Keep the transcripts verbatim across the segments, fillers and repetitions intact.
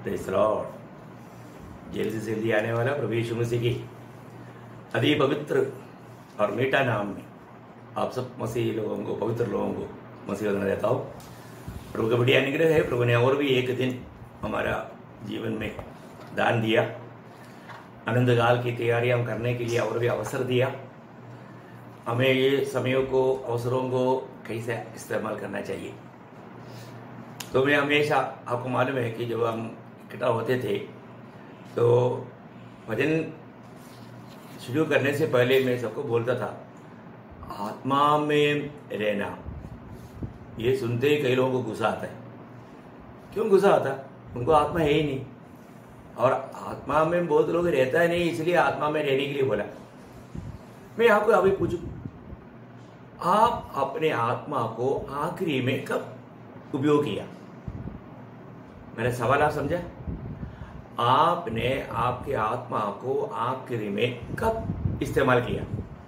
Praise Lord. Jail से जल्दी आने वाला प्रभु यीशु मसीह की अति पवित्र और मीठा नाम में आप सब मसीह लोगों को, पवित्र लोगों को मसीह वंदना देता हूँ। प्रभु का बढ़िया अनुग्रह है। प्रभु ने और भी एक दिन हमारा जीवन में दान दिया, आनंद काल की तैयारियां करने के लिए और भी अवसर दिया। हमें ये समयों को, अवसरों को कैसे इस्तेमाल करना चाहिए। तो मैं हमेशा, आपको मालूम है कि जब हम इकट्ठा होते थे तो भजन शुरू करने से पहले मैं सबको बोलता था, आत्मा में रहना। ये सुनते ही कई लोगों को गुस्सा आता है। क्यों गुस्सा आता? उनको आत्मा है ही नहीं, और आत्मा में बहुत लोग रहता है नहीं, इसलिए आत्मा में रहने के लिए बोला। मैं आपको अभी पूछूं, आप अपने आत्मा को आखिरी में कब उपयोग किया? मेरा सवाल आप समझा? आपने आपके आत्मा को आखिरी में कब इस्तेमाल किया?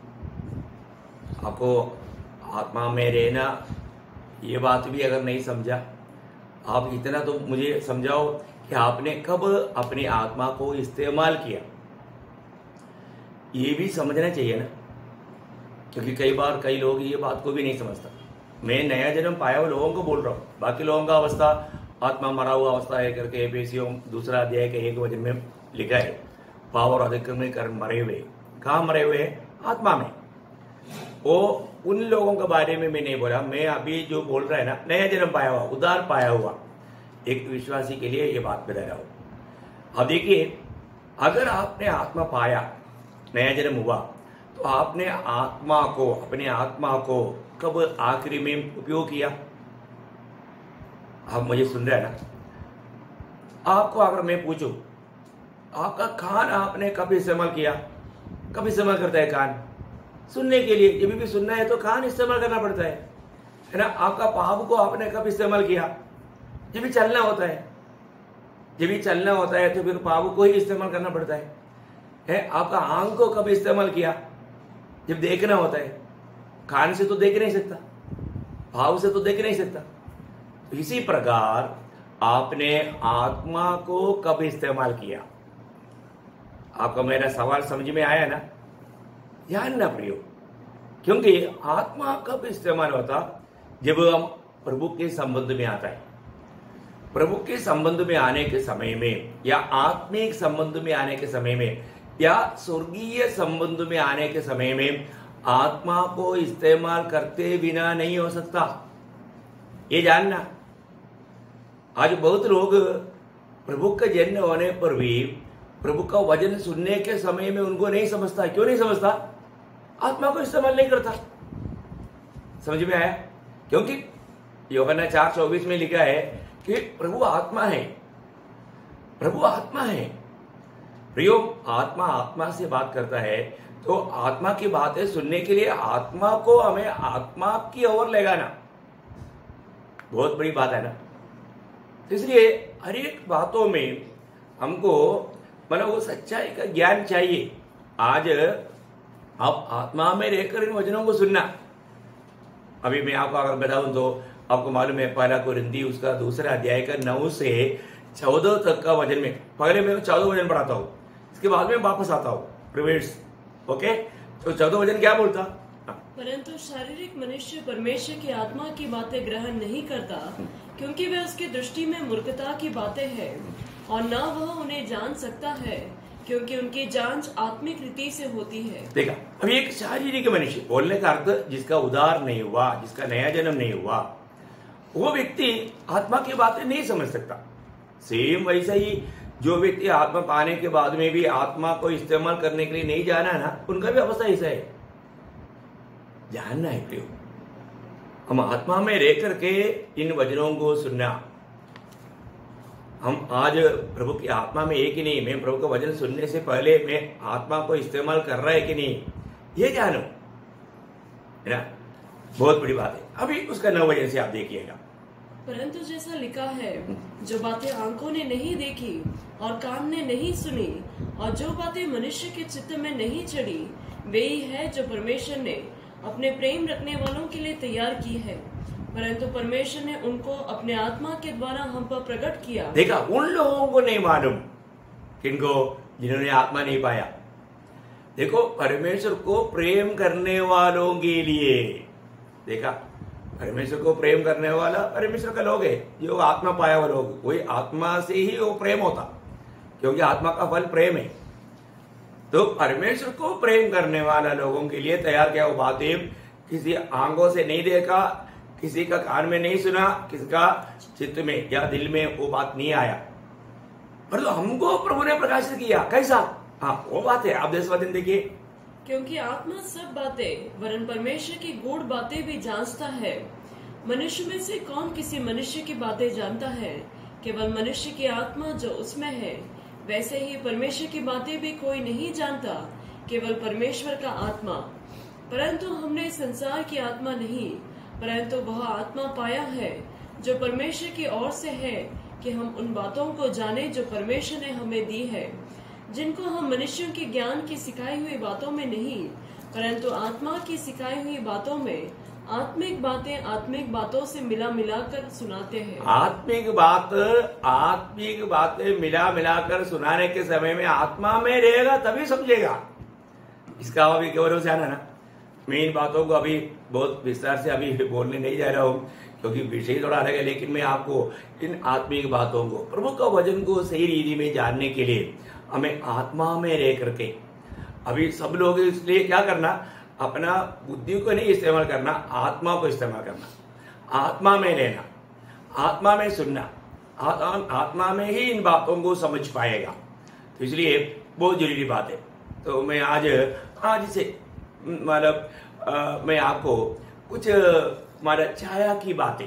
आपको आत्मा में रहना ये बात भी अगर नहीं समझा, आप इतना तो मुझे समझाओ कि आपने कब अपनी आत्मा को इस्तेमाल किया। ये भी समझना चाहिए ना, क्योंकि कई बार कई लोग ये बात को भी नहीं समझता। मैं नया जन्म पाया हुआ लोगों को बोल रहा हूँ, बाकी लोगों का अवस्था आत्मा मरा हुआ अवस्था है करके एफेसियों दूसरा अध्याय के एक वचन में लिखा है, पाप और अतिक्रमण कर मरे हुए। कहाँ मरे हुए हैं? आत्मा में। वो उन लोगों के बारे में मैं नहीं बोला। मैं अभी जो बोल रहा है ना, नया जन्म पाया हुआ, उद्धार पाया हुआ एक विश्वासी के लिए ये बात बता रहा हूं। अब देखिए, अगर आपने आत्मा पाया, नया जन्म हुआ, तो आपने आत्मा को, अपने आत्मा को कब आखिरी में उपयोग किया? आप मुझे सुन रहे हैं ना? आपको अगर मैं पूछूं, आपका कान आपने कब इस्तेमाल किया? कब इस्तेमाल करता है कान? सुनने के लिए। जब भी सुनना है तो कान इस्तेमाल करना पड़ता है, है ना? आपका पाँव को आपने कब इस्तेमाल किया? जब भी चलना होता है। जब भी चलना होता है तो फिर पाँव को ही इस्तेमाल करना पड़ता है, है? आपका आंख को कब इस्तेमाल किया? जब देखना होता है। कान से तो देख नहीं सकता, भाव से तो देख नहीं सकता। इसी प्रकार आपने आत्मा को कब इस्तेमाल किया? आपका मेरा सवाल समझ में आया ना? ध्यान ना प्रियो, क्योंकि आत्मा कब इस्तेमाल होता? जब हम प्रभु के संबंध में आता है। प्रभु के संबंध में आने के समय में, या आत्मिक संबंध में आने के समय में, या स्वर्गीय संबंध में आने के समय में आत्मा को इस्तेमाल करते बिना नहीं हो सकता। ये जानना। आज बहुत लोग प्रभु का जन्म होने पर भी प्रभु का वचन सुनने के समय में उनको नहीं समझता। क्यों नहीं समझता? आत्मा को इस्तेमाल नहीं करता। समझ में आया? क्योंकि यूहन्ना चार चौबीस में लिखा है कि प्रभु आत्मा है। प्रभु आत्मा है। प्रियो, आत्मा आत्मा से बात करता है, तो आत्मा की बातें सुनने के लिए आत्मा को हमें आत्मा की ओर ले जाना बहुत बड़ी बात है ना। इसलिए हर एक बातों में हमको मतलब वो सच्चाई का ज्ञान चाहिए। आज आप आत्मा में रहकर इन वचनों को सुनना। अभी मैं आपको अगर बताऊं तो आपको मालूम है, पहला कोरिन्थी उसका दूसरा अध्याय का नौ से चौदह तक का वचन में, पहले मैं चौदह वचन पढ़ाता हूँ, इसके बाद में वापस आता हूँ प्रिवेट्स। ओके, तो चौदह वचन क्या बोलता? परंतु शारीरिक मनुष्य परमेश्वर की आत्मा की बातें ग्रहण नहीं करता, क्योंकि वे उसकी दृष्टि में मूर्खता की बातें हैं, और न वह उन्हें जान सकता है, क्योंकि उनकी जांच आत्मिक रीति से होती है। देखा, अभी एक शारीरिक मनुष्य बोलने का अर्थ जिसका उद्धार नहीं हुआ, जिसका नया जन्म नहीं हुआ, वो व्यक्ति आत्मा की बातें नहीं समझ सकता। सेम वैसा ही जो व्यक्ति आत्मा पाने के बाद में भी आत्मा को इस्तेमाल करने के लिए नहीं जाना ना, उनका भी अवस्था ऐसा है। जानना है प्रियो, हम आत्मा में रह करके इन वचनों को सुनना। हम आज प्रभु की आत्मा में है कि नहीं, मैं प्रभु का वचन सुनने से पहले मैं आत्मा को इस्तेमाल कर रहा है कि नहीं, ये जानो, है ना? बहुत बड़ी बात है। अभी उसका नौ वचन से आप देखिएगा। परंतु जैसा लिखा है, जो बातें आंखों ने नहीं देखी और कान ने नहीं सुनी, और जो बातें मनुष्य के चित्त में नहीं चढ़ी, वे ही है जो परमेश्वर ने अपने प्रेम रखने वालों के लिए तैयार की है। परंतु परमेश्वर ने उनको अपने आत्मा के द्वारा हम पर प्रकट किया। देखा, उन लोगों को नहीं मालूम, किनको, जिन्होंने आत्मा नहीं पाया। देखो, परमेश्वर को प्रेम करने वालों के लिए, देखा, परमेश्वर को प्रेम करने वाला परमेश्वर का लोग है, जो आत्मा पाया हुआ लोग, वही आत्मा से ही वो प्रेम होता, क्योंकि आत्मा का फल प्रेम है। तो परमेश्वर को प्रेम करने वाला लोगों के लिए तैयार किया वो बातें किसी आंखों से नहीं देखा, किसी का कान में नहीं सुना, किसका चित्त में या दिल में वो बात नहीं आया, पर तो हमको प्रभु ने प्रकाशित किया। कैसा? हाँ, वो बात है, आप देश वचन देखिए। क्योंकि आत्मा सब बातें वरन परमेश्वर की गूढ़ बातें भी जांचता है। मनुष्य में से कौन किसी मनुष्य की बातें जानता है? केवल मनुष्य की आत्मा जो उसमें है। वैसे ही परमेश्वर की बातें भी कोई नहीं जानता, केवल परमेश्वर का आत्मा। परंतु हमने संसार की आत्मा नहीं, परंतु वह आत्मा पाया है जो परमेश्वर की ओर से है, कि हम उन बातों को जाने जो परमेश्वर ने हमें दी है, जिनको हम मनुष्यों के ज्ञान की सिखाई हुई बातों में नहीं, परंतु आत्मा की सिखाई हुई बातों में आत्मिक बातें आत्मिक बातों से मिला मिलाकर सुनाते हैं। आत्मिक बात आत्मिक बातें मिला मिलाकर सुनाने के समय में आत्मा में रहेगा तभी समझेगा। इसका अभी केवल जाना ना, मैं इन बातों को अभी बहुत विस्तार से अभी बोलने नहीं जा रहा हूँ, क्योंकि विषय थोड़ा अलग है, लेकिन मैं आपको इन आत्मिक बातों को, प्रभु का वचन को सही रीति में जानने के लिए हमें आत्मा में रह करके, अभी सब लोग इसलिए क्या करना, अपना बुद्धि को नहीं इस्तेमाल करना, आत्मा को इस्तेमाल करना, आत्मा में रहना, आत्मा में सुनना, आत्मा में ही इन बातों को समझ पाएगा। तो इसलिए बहुत जरूरी बात है। तो मैं आज आज से मतलब मैं आपको कुछ हमारा छाया की बातें,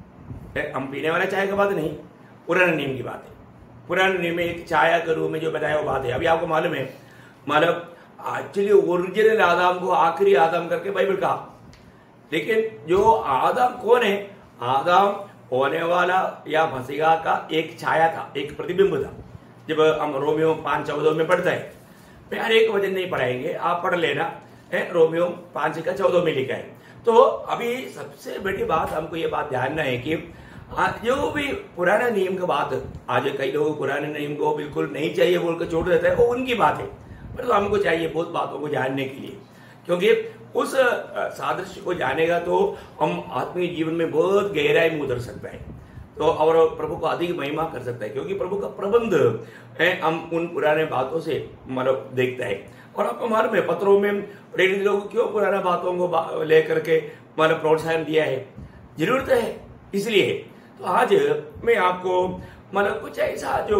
हम पीने वाला चाय का बात नहीं, पुराने नियम की बात है। पुराने नियम में एक छाया के रूप में जो बताया वो बात है। अभी आपको मालूम है, मतलब एक्चुअली ओरिजिनल आदम को आखिरी आदम करके बाइबल कहा, लेकिन जो आदम कौन है, आदम होने वाला या मसीहा का एक छाया था, एक प्रतिबिंब था। जब हम रोमियो पांच चौदह में पढ़ते हैं, मैं हर एक वचन नहीं पढ़ाएंगे, आप पढ़ लेना है, रोमियो पांच का चौदह में लिखा है। तो अभी सबसे बड़ी बात हमको ये बात जानना है कि जो भी पुराना नियम का बात, आज कई लोग पुराने नियम को बिल्कुल नहीं चाहिए बोलकर छोड़ देते हैं, वो उनकी बात है, पर तो हमको चाहिए बहुत बातों को जानने के लिए, क्योंकि उस सादृश्य को जानेगा तो हम आत्मीय जीवन में बहुत गहराई में उतर सकता है, तो और प्रभु को अधिक महिमा कर सकता है, क्योंकि प्रभु का प्रबंध है, हम उन पुराने बातों से मतलब देखता है। और आपको मालूम है, पत्रों में प्रेरित लोग क्यों पुराना बातों को लेकर के मतलब प्रोत्साहन दिया है, जरूरत है इसलिए। तो आज मैं आपको मतलब कुछ ऐसा जो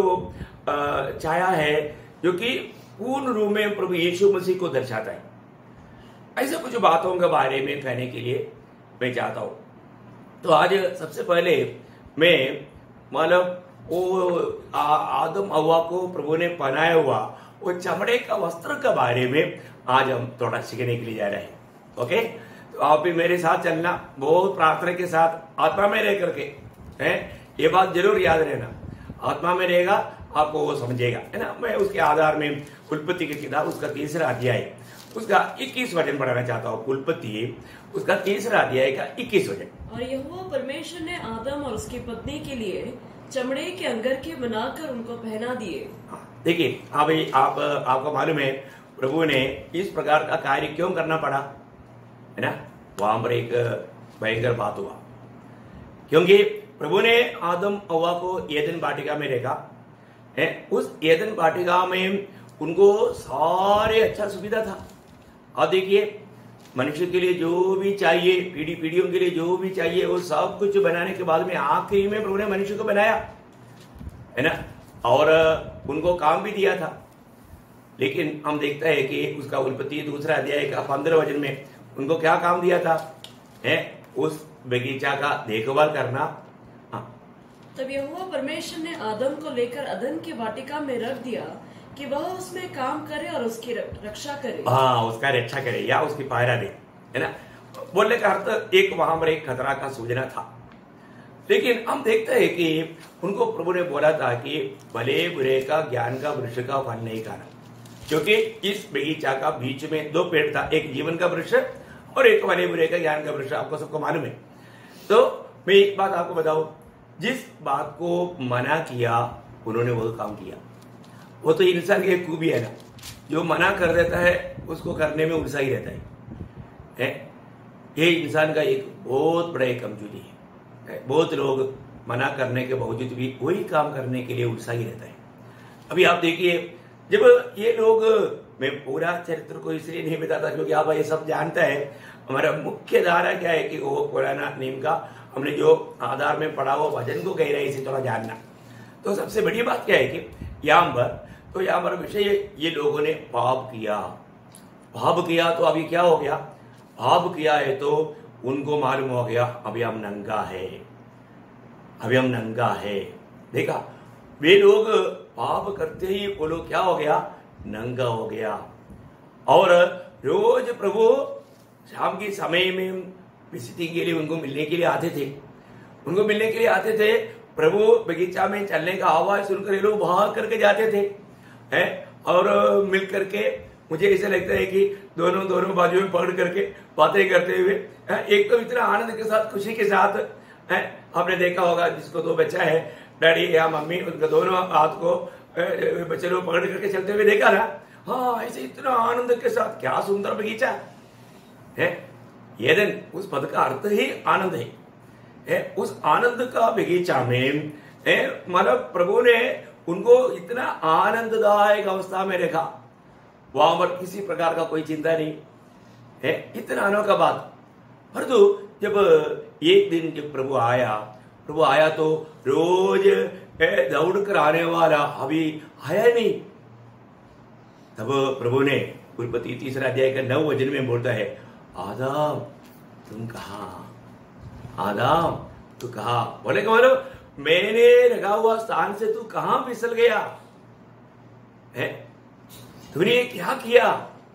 छाया है जो कि पूर्ण रूप में प्रभु यीशु मसीह को दर्शाता है, ऐसे कुछ बातों के बारे में कहने के लिए मैं चाहता हूं। तो आज सबसे पहले मैं मतलब वो आदम हव्वा को प्रभु ने पहनाया हुआ वो चमड़े का वस्त्र के बारे में आज हम थोड़ा सीखने के लिए जा रहे हैं। ओके, तो आप भी मेरे साथ चलना, बहुत प्रार्थना के साथ आत्मा में रह करके, है ये बात जरूर याद रहना, आत्मा में रहेगा आपको वो समझेगा, है ना। मैं उसके आधार में उत्पत्ति की किताब उसका तीसरा अध्याय उसका इक्कीस वचन पढ़ाना चाहता हूँ। उत्पत्ति उसका तीसरा अध्याय का इक्कीस वचन। और यहोवा परमेश्वर ने आदम और उसकी पत्नी के लिए चमड़े के अंगरखे बनाकर उनको पहना दिए। देखिए अभी आप आपको मालूम है प्रभु ने इस प्रकार का कार्य क्यों करना पड़ा, है ना। वहां पर एक भयंकर बात हुआ, क्योंकि प्रभु ने आदम हव्वा को एदन वाटिका में रखा है। उस एदन वाटिका में उनको सारे अच्छा सुविधा था। और देखिए मनुष्य के लिए जो भी चाहिए, पीढ़ी पीढ़ियों के लिए जो भी चाहिए, वो सब कुछ बनाने के बाद में आखिरी में प्रभु ने मनुष्य को बनाया, है ना, और उनको काम भी दिया था। लेकिन हम देखते हैं कि उसका उत्पत्ति दूसरा अध्याय का पंद्रह वचन में उनको क्या काम दिया था, है उस बगीचा का देखभाल करना। हाँ, तब यहोवा परमेश्वर ने आदम को लेकर अदन की वाटिका में रख दिया कि वह उसमें काम करे और उसकी रक्षा करे। हाँ, उसका रक्षा करे या उसकी पहरा दे, है ना। बोलने का अर्थ एक वहां पर एक खतरा का सूचना था। लेकिन हम देखते हैं कि उनको प्रभु ने बोला था कि भले बुरे का ज्ञान का वृक्ष का फल नहीं खाना, क्योंकि इस बगीचा का बीच में दो पेड़ था, एक जीवन का वृक्ष और एक भले बुरे का ज्ञान का वृक्ष, आपको सबको मालूम है। तो मैं एक बात आपको बताऊं, जिस बात को मना किया उन्होंने वो काम किया। वो तो इंसान की एक खूबी है ना, जो मना कर देता है उसको करने में उत्साह ही रहता है, है? ये इंसान का एक बहुत बड़ा एक कमजोरी है, है? बहुत लोग मना करने के बावजूद भी वही काम करने के लिए उत्साही रहता है। अभी आप देखिए, जब ये लोग, मैं पूरा चरित्र को इसलिए नहीं बताता क्योंकि आप ये सब जानता है। हमारा मुख्य धारा क्या है कि वो पुराना नियम का हमने जो आधार में पढ़ा वो भजन को गहराई से थोड़ा जानना। तो सबसे बड़ी बात क्या है कि यहाँ पर तो यहाँ पर विषय ये लोगों ने पाप किया। पाप किया तो अभी क्या हो गया, पाप किया है तो उनको मालूम हो गया अभी हम नंगा है, अभी हम नंगा है। देखा, वे लोग पाप करते ही वो लोग क्या हो गया, नंगा हो गया। और रोज प्रभु शाम के समय में विजिटिंग के लिए उनको मिलने के लिए आते थे, उनको मिलने के लिए आते थे। प्रभु बगीचा में चलने का आवाज सुनकर ये लोग भाग करके जाते थे, हैं? और मिल करके मुझे ऐसा लगता है कि दोनों दोनों बाजू में पकड़ करके बातें करते हुए, एक तो इतना आनंद के साथ, खुशी के साथ, है? आपने देखा होगा जिसको दो बच्चा है, डैडी या मम्मी, उनका दोनों हाथ को बच्चे लोग पकड़ करके चलते हुए देखा ना। हाँ, ऐसे इतना आनंद के साथ, क्या सुंदर बगीचा है ये दिन। उस पद का अर्थ ही आनंद है, है? उस आनंद का बगीचा में मतलब प्रभु ने उनको इतना आनंददायक अवस्था में रखा, वहां पर किसी प्रकार का कोई चिंता नहीं है। इतना अनोखा बात। परंतु जब एक दिन जब प्रभु आया, प्रभु आया तो रोज दौड़ कर आने वाला अभी आया नहीं। तब प्रभु ने उत्पत्ति तीसरा अध्याय का नौ वचन में बोलता है, आदम तुम कहाँ, आदम तू कहाँ। बोले कि बोलो, मैंने रखा हुआ स्थान से तू कहां फिसल गया है, तूने क्या किया।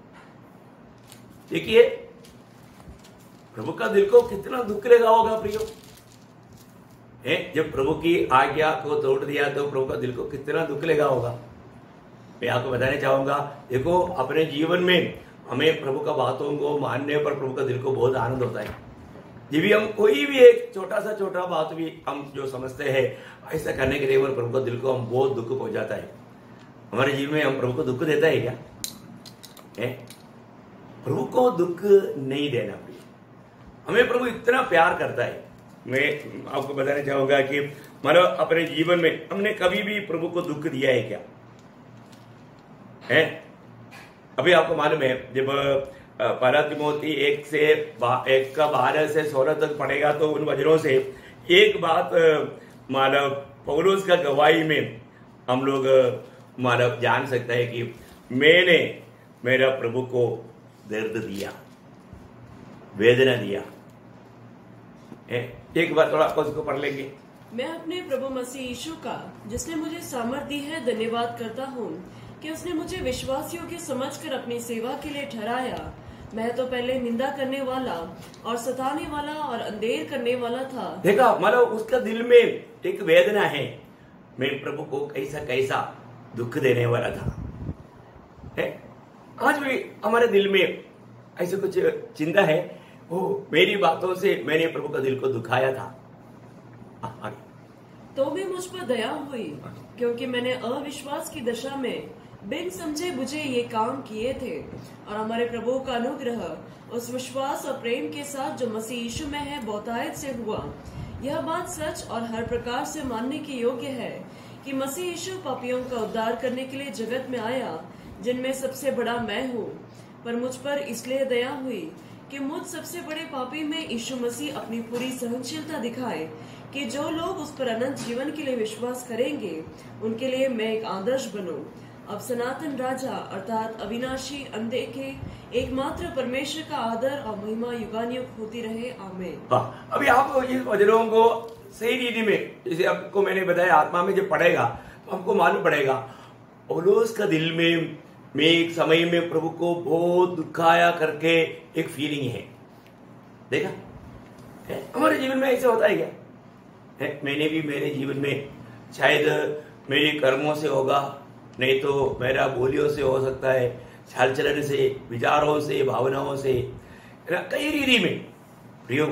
देखिए, प्रभु का दिल को कितना दुख लगा होगा प्रियो, है? जब प्रभु की आज्ञा को तोड़ दिया तो प्रभु का दिल को कितना दुख लगा होगा। मैं आपको बताना चाहूंगा, देखो अपने जीवन में हमें प्रभु का बातों को मानने पर प्रभु का दिल को बहुत आनंद होता है। जब भी हम कोई भी एक छोटा सा छोटा बात भी हम जो समझते हैं, ऐसा करने के लिए प्रभु का दिल को हम बहुत दुख पहुंचाता है। हमारे जीवन में हम प्रभु को दुख देता है क्या, है? प्रभु को दुख नहीं देना प्रिय। हमें प्रभु इतना प्यार करता है। मैं आपको बताना चाहूंगा कि मतलब अपने जीवन में हमने कभी भी प्रभु को दुख दिया है क्या, है? अभी आपको मालूम है, जब पहला तिमोथी एक से एक का बारह से सोलह तक पढ़ेगा तो उन वचनों से एक बात मानव पौलुस का गवाही में हम लोग मानव जान सकता है कि मैंने मेरा प्रभु को दर्द दिया, वेदना दिया। एक बार थोड़ा आपको उसको पढ़ लेंगे। मैं अपने प्रभु मसीह यीशु का, जिसने मुझे सामर्थ दी है, धन्यवाद करता हूँ कि उसने मुझे विश्वास योग्य समझकर अपनी सेवा के लिए ठहराया। मैं तो पहले निंदा करने वाला और सताने वाला और अंधेर करने वाला था। देखा, मतलब उसका दिल में एक वेदना है, मैं प्रभु को कैसा कैसा दुख देने वाला था, है? आज भी हमारे दिल में ऐसे कुछ चिंता है, वो मेरी बातों से मैंने प्रभु का दिल को दुखाया था। आगे। तो भी मुझ पर दया हुई, क्योंकि मैंने अविश्वास की दशा में बिन समझे बुझे ये काम किए थे, और हमारे प्रभु का अनुग्रह उस विश्वास और प्रेम के साथ जो मसीह यीशु में है बहुतायत से हुआ। यह बात सच और हर प्रकार से मानने की योग्य है कि मसीह यीशु पापियों का उद्धार करने के लिए जगत में आया, जिनमें सबसे बड़ा मैं हूँ। पर मुझ पर इसलिए दया हुई कि मुझ सबसे बड़े पापी में यीशु मसीह अपनी पूरी सहनशीलता दिखाए, कि जो लोग उस पर अनंत जीवन के लिए विश्वास करेंगे उनके लिए मैं एक आदर्श बनूं। अब सनातन राजा अर्थात अविनाशी अनदेखे एकमात्र परमेश्वर का आदर और महिमा युगानुयुग होती रहे, आमीन। अभी आप इस वचनों को सही रीति में, जैसे आपको मैंने बताया, आत्मा में जब पढ़ेगा तो हमको मालूम पड़ेगा पौलुस का दिल में मैं एक समय में प्रभु को बहुत दुखाया करके एक फीलिंग है। देखा, हमारे जीवन में ऐसे होता है क्या, है? मैंने भी मेरे जीवन में शायद मेरे कर्मों से होगा, नहीं तो मेरा बोलियों से हो सकता है, चाल चलन से, विचारों से, भावनाओं से, कई रीति में प्रियो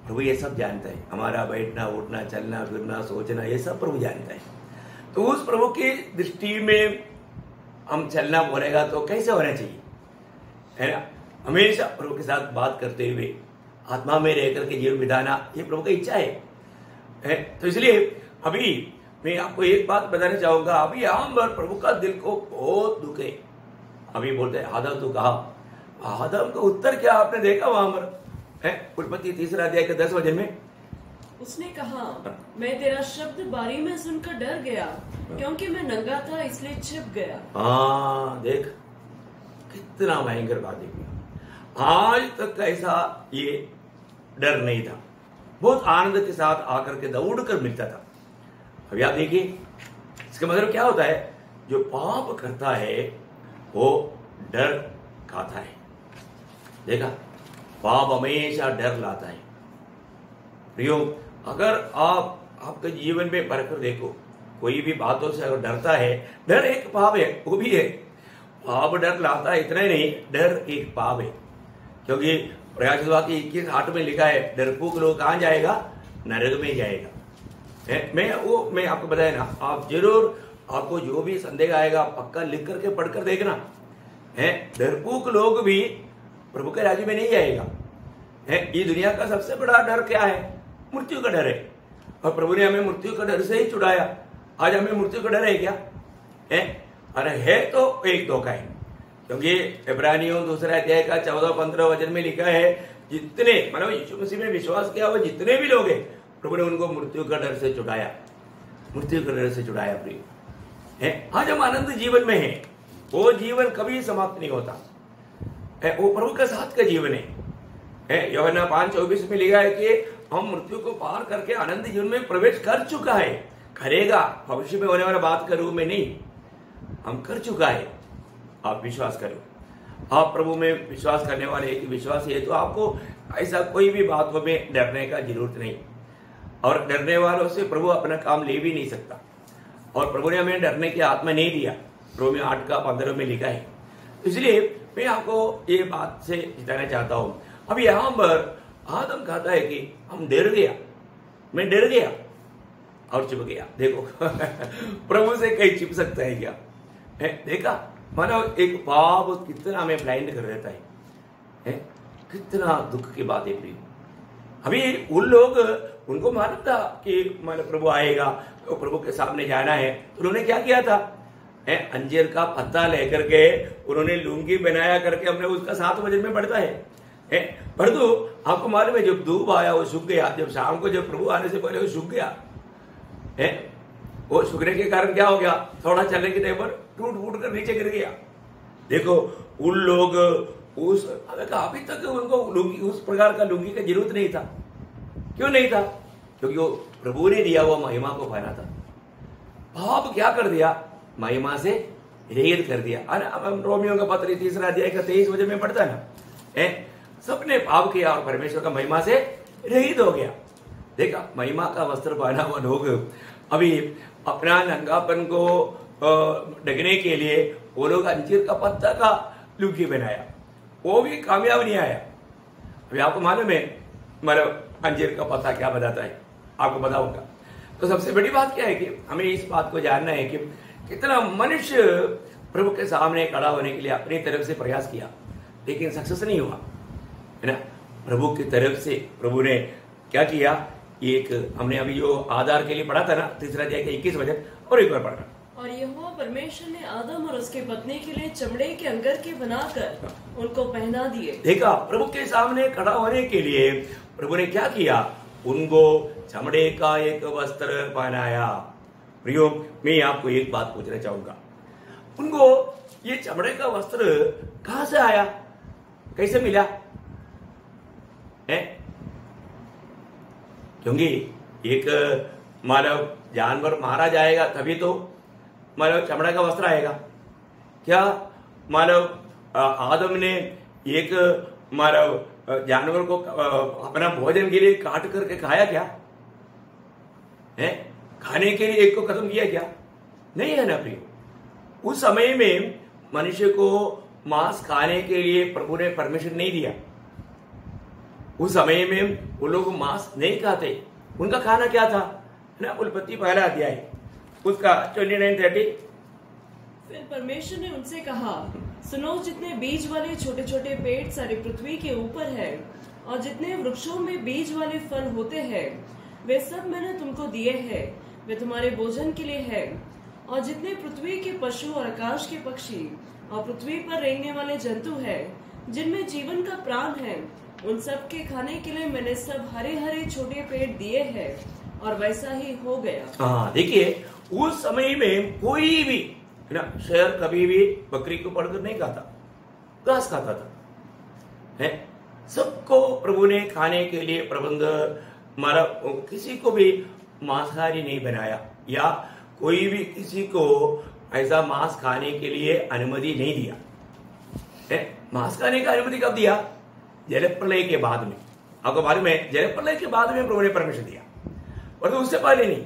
प्रभु ये सब जानता है, हमारा बैठना उठना चलना फिरना सोचना ये सब प्रभु जानता है। तो उस प्रभु की दृष्टि में हम चलना बोलेगा तो कैसे होना चाहिए, है ना। हमेशा प्रभु के साथ बात करते हुए आत्मा में रहकर के जीवन बिताना ये प्रभु की इच्छा है, है? तो इसलिए अभी मैं आपको एक बात बताना चाहूंगा। अभी हम और प्रभु का दिल को बहुत दुख है। अभी बोलते हैं आदम तो कहा, आदम का उत्तर क्या आपने देखा वहां पर है, उत्पत्ति तीसरा अध्याय के दस वचन में उसने कहा, मैं तेरा शब्द बारी में सुनकर डर गया, क्योंकि मैं नंगा था इसलिए छिप गया। हाँ देख कितना भयंकर बात है। आज तक ऐसा ये डर नहीं था, बहुत आनंद के साथ आकर के दौड़ कर मिलता था। अभी आप देखिए इसका मतलब क्या होता है, जो पाप करता है वो डर खाता है। देखा, पाप हमेशा डर लाता है। प्रियो, अगर आप आपके जीवन में परख देखो, कोई भी बातों से अगर डरता है, डर एक पाप है, वो भी है। पाप डर लाता है, इतना ही नहीं, डर एक पाप है। क्योंकि प्रकाशित इक्कीस आठ में लिखा है, डरपोक लोग कहां जाएगा, नरक में जाएगा। है? मैं वो मैं आपको बताया ना, आप जरूर आपको जो भी संदेह आएगा पक्का लिख करके पढ़कर देखना है। डरपोक लोग भी प्रभु के राज्य में नहीं जाएगा। है? ये दुनिया का सबसे बड़ा डर क्या है, मृत्यु का डर है। और प्रभु ने हमें मृत्यु का डर से ही छुड़ाया। आज हमें मृत्यु का डर है क्या है? अरे है तो एक धोखा है। क्योंकि इब्रानियों दूसरा अध्याय का चौदह पंद्रह वचन में लिखा है, जितने मतलब यीशु मसीह में विश्वास किया वो जितने भी लोग हैं, प्रभु ने उनको मृत्यु का डर से छुड़ाया, मृत्यु का डर से छुड़ाया। प्रिय है, आज हम आनंद जीवन में हैं, वो जीवन कभी समाप्त नहीं होता है, वो प्रभु के साथ का जीवन है। है यूहन्ना पांच चौबीस में लिखा है कि हम मृत्यु को पार करके आनंद जीवन में प्रवेश कर चुका है, करेगा, भविष्य में होने वाला बात का रूप में नहीं, हम कर चुका है। आप विश्वास करो, आप प्रभु में विश्वास करने वाले एक विश्वास है, तो आपको ऐसा कोई भी बातों में डरने का जरूरत नहीं। और डरने वालों से प्रभु अपना काम ले भी नहीं सकता। और प्रभु ने हमें डरने की आत्मा नहीं दिया, रोमी आठ का पंद्रह में लिखा है। इसलिए मैं आपको ये बात से जिताना चाहता हूं। अब यहां पर आदम कहता है कि हम डर गया, मैं डर गया और छिप गया। देखो प्रभु से कहीं छिप सकता है क्या है? देखा, मानो एक पाप कितना हमें ब्लाइंड कर देता है, है? कितना दुख की बात है प्रिय। अभी उन लोग, उनको मालूम था कि मानो प्रभु आएगा तो प्रभु के सामने जाना है, तो उन्होंने क्या किया था, है? अंजीर का पत्ता लेकर के उन्होंने लुंगी बनाया करके, हमने उसका सात वचन में पढ़ता है, है? परंतु आपको मालूम है जब धूप आया वो सूख गया, जब शाम को जब प्रभु आने से पहले वो सूख गया है। वो सूखने के कारण क्या हो गया, थोड़ा चलने के टाइम पर टूट फूट कर नीचे गिर गया। देखो उन लोग उस अभी तक उनको लुंगी, उस प्रकार का लुंगी का जरूरत नहीं था। क्यों नहीं था? क्योंकि वो प्रभु ने दिया वो महिमा को पाना था। पाप क्या कर दिया, महिमा से रहित कर दिया। हम रोमियो का पत्र तीसरा अध्याय का तेईस वचन में पढ़ता ना, है? सबने पाप किया और परमेश्वर का महिमा से रहित हो गया। देखा, महिमा का वस्त्र पहना हुआ लोग अभी अपना नंगापन को ढकने के लिए वो लोग अंजीर का पत्ता का लुंगी बनाया, वो भी कामयाब नहीं आया। अभी आपको मालूम है मतलब अंजीर का पत्ता क्या बताता है, आपको बताऊंगा। तो सबसे बड़ी बात क्या है कि हमें इस बात को जानना है कि कितना मनुष्य प्रभु के सामने खड़ा होने के लिए अपनी तरफ से प्रयास किया, लेकिन सक्सेस नहीं हुआ, है ना। प्रभु की तरफ से प्रभु ने क्या किया, एक हमने अभी जो आधार के लिए पढ़ा था ना, तीसरा अध्याय का इक्कीस वचन, और एक बार पढ़ना। और यहोवा परमेश्वर ने आदम और उसके पत्नी के लिए चमड़े के अंगर के बनाकर उनको पहना दिए। देखा, प्रभु के सामने खड़ा होने के लिए प्रभु ने क्या किया, उनको चमड़े का एक वस्त्र पहनाया। प्रियो, मैं आपको एक बात पूछना चाहूंगा, उनको ये चमड़े का वस्त्र कहां से आया, कैसे मिला है? क्योंकि एक मानव जानवर मारा जाएगा तभी तो मानव चमड़ा का वस्त्र आएगा। क्या मानव आदम ने एक मानव जानवर को अपना भोजन के लिए काट करके खाया क्या है? खाने के लिए एक को खत्म किया क्या? नहीं है ना प्रिय। उस समय में मनुष्य को मांस खाने के लिए प्रभु ने परमिशन नहीं दिया। उस समय में वो लोग मांस नहीं खाते। उनका खाना क्या था ना, उत्पत्ति पहला अध्याय उसका ट्वेंटी नाइन थर्टी। फिर परमेश्वर ने उनसे कहा, सुनो, जितने बीज वाले छोटे छोटे पेड़ सारी पृथ्वी के ऊपर है और जितने वृक्षों में बीज वाले फल होते हैं, वे सब मैंने तुमको दिए हैं, वे तुम्हारे भोजन के लिए है। और जितने पृथ्वी के पशु और आकाश के पक्षी और पृथ्वी पर रेंगने वाले जंतु है, जिनमें जीवन का प्राण है, उन सब के खाने के लिए मैंने सब हरे हरे छोटे पेड़ दिए हैं। और वैसा ही हो गया। हाँ, देखिए उस समय में कोई भी ना शेर कभी भी बकरी को पकड़कर नहीं खाता, घास खाता था, है। सबको प्रभु ने खाने के लिए प्रबंध, मारा, किसी को भी मांसाहारी नहीं बनाया या कोई भी किसी को ऐसा मांस खाने के लिए अनुमति नहीं दिया, है। मांस खाने का अनुमति कब दिया? जल प्रलय के बाद में। आपको मालूम है, जल प्रलय के बाद में प्रभु ने परमिशन दिया, और तो उससे पहले नहीं।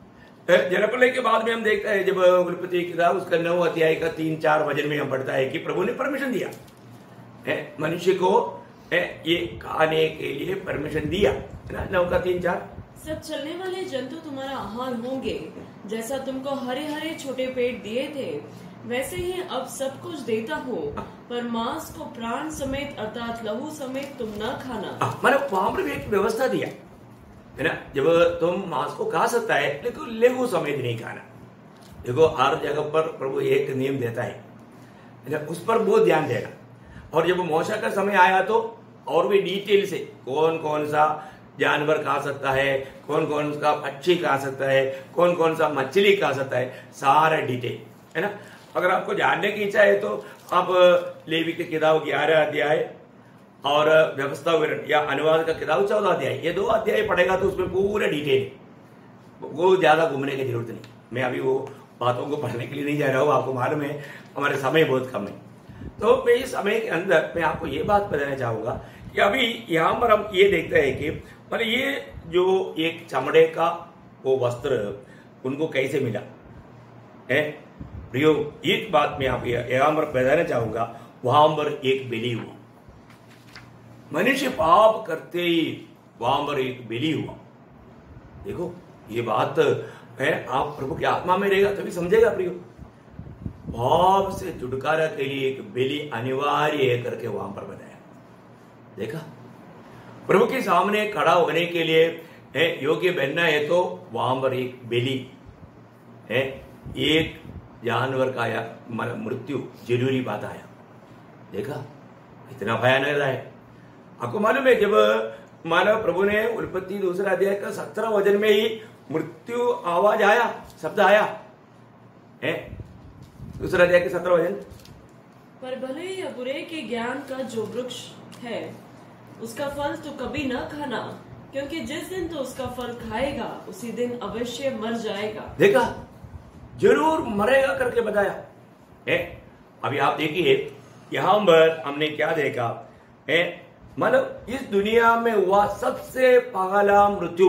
जल प्रलय के बाद में हम देखते हैं, जब उत्पत्ति की किताब उसका नौ अध्याय का तीन चार वचन में हम पढ़ता है कि प्रभु ने परमिशन दिया है मनुष्य को, है, ये खाने के लिए परमिशन दिया, है ना, नौ का तीन चार। सब चलने वाले जंतु तुम्हारा आहार होंगे, जैसा तुमको हरे हरे छोटे पेड़ दिए थे, वैसे ही अब सब कुछ देता हूँ, पर मांस को प्राण समेत अर्थात लहू समेत तुम न खाना। मतलब वहां पर भी एक व्यवस्था दिया, है ना। जब तुम मांस को खा सकता है, लेकिन लहू समेत नहीं खाना। देखो हर जगह पर प्रभु एक नियम देता है, है ना, उस पर बहुत ध्यान देना। और जब मौसा का समय आया तो और भी डिटेल से कौन कौन सा जानवर खा सकता है, कौन कौन सा पक्षी खा सकता है, कौन कौन सा मछली खा सकता है, सारा डिटेल, है ना। अगर आपको जानने की इच्छा है तो आप लेवी की किताब ग्यारह अध्याय और व्यवस्था विवरण या अनुवाद का किताब चौदह अध्याय, ये दो अध्याय पढ़ेगा तो उसमें पूरा डिटेल, वो ज्यादा घूमने की जरूरत नहीं। मैं अभी वो बातों को पढ़ने के लिए नहीं जा रहा हूँ, आपको मालूम है हमारे समय बहुत कम है। तो मैं इस समय के अंदर मैं आपको ये बात बताना चाहूंगा कि अभी यहाँ पर हम ये देखते हैं कि मतलब ये जो एक चमड़े का वो वस्त्र उनको कैसे मिला है प्रियो, एक बात मैं आप यहाँ पर बताना चाहूंगा। वहां पर एक बलि हुआ, मनुष्य पाप करते ही वहां पर एक बलि हुआ। देखो ये बात है, आप प्रभु की आत्मा में रहेगा तभी समझेगा प्रियो। पाप से छुटकारा के लिए एक बलि अनिवार्य है करके वहां पर बताया। देखा, प्रभु के सामने खड़ा होने के लिए है योग्य बनना है तो वहां पर एक बलि है, एक जानवर का या मृत्यु जरूरी बात आया। देखा इतना भयानक है। आपको मालूम है जब मानव प्रभु ने उत्पत्ति दूसरा अध्याय का सत्रह वचन में ही मृत्यु आवाज आया, शब्द आया है, दूसरा अध्याय के सत्रह वचन। पर भले या बुरे के ज्ञान का जो वृक्ष है उसका फल तो कभी न खाना, क्योंकि जिस दिन तो उसका फल खाएगा उसी दिन अवश्य मर जाएगा। देखा, जरूर मरेगा करके बताया है। अभी आप देखिए यहां पर हमने क्या देखा है, मतलब इस दुनिया में हुआ सबसे पहला मृत्यु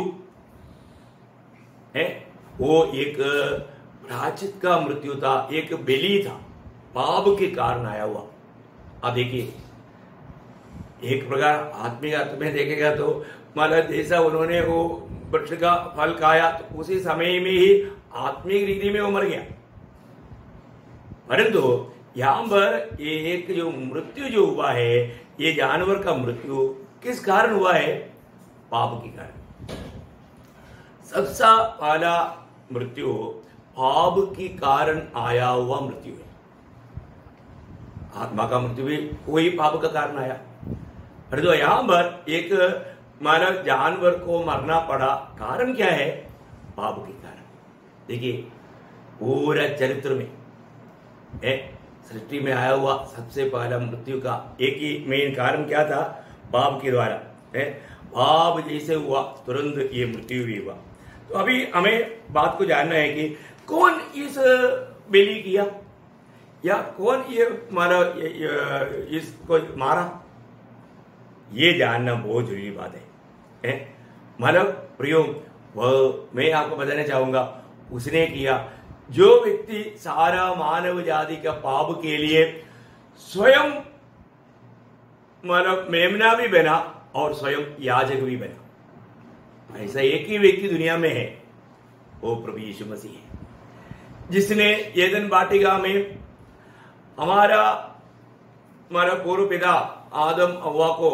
है वो एक प्रायश्चित का मृत्यु था, एक बलि था, पाप के कारण आया हुआ। अब देखिए एक प्रकार आत्मिक अर्थ में देखेगा तो मतलब जैसा उन्होंने वो वृक्ष का फल खाया तो उसी समय में ही आत्मिक रीति में वो मर गया। परंतु यहां पर ये एक जो मृत्यु जो हुआ है, ये जानवर का मृत्यु किस कारण हुआ है? पाप के कारण। सबसे पहला मृत्यु पाप के कारण आया हुआ मृत्यु है। आत्मा का मृत्यु भी कोई पाप का कारण आया, परंतु यहां पर एक मानव जानवर को मरना पड़ा, कारण क्या है? पाप के कारण। देखिए पूरा चरित्र में है, सृष्टि में आया हुआ सबसे पहला मृत्यु का एक ही मेन कारण क्या था? पाप के द्वारा है। पाप जैसे हुआ तुरंत ये मृत्यु भी हुआ। तो अभी हमें बात को जानना है कि कौन इस बलि किया या कौन ये मारा, इसको मारा, ये जानना बहुत जरूरी बात है, है? मानव प्रयोग वह मैं आपको बताना चाहूंगा उसने किया जो व्यक्ति सारा मानव जाति का पाप के लिए स्वयं मानव मेमना भी बना और स्वयं याजक भी बना। ऐसा एक ही व्यक्ति दुनिया में है, वो प्रभु यीशु मसीह है, जिसने एदन वाटिका में हमारा हमारा पूर्व पिता आदम हव्वा को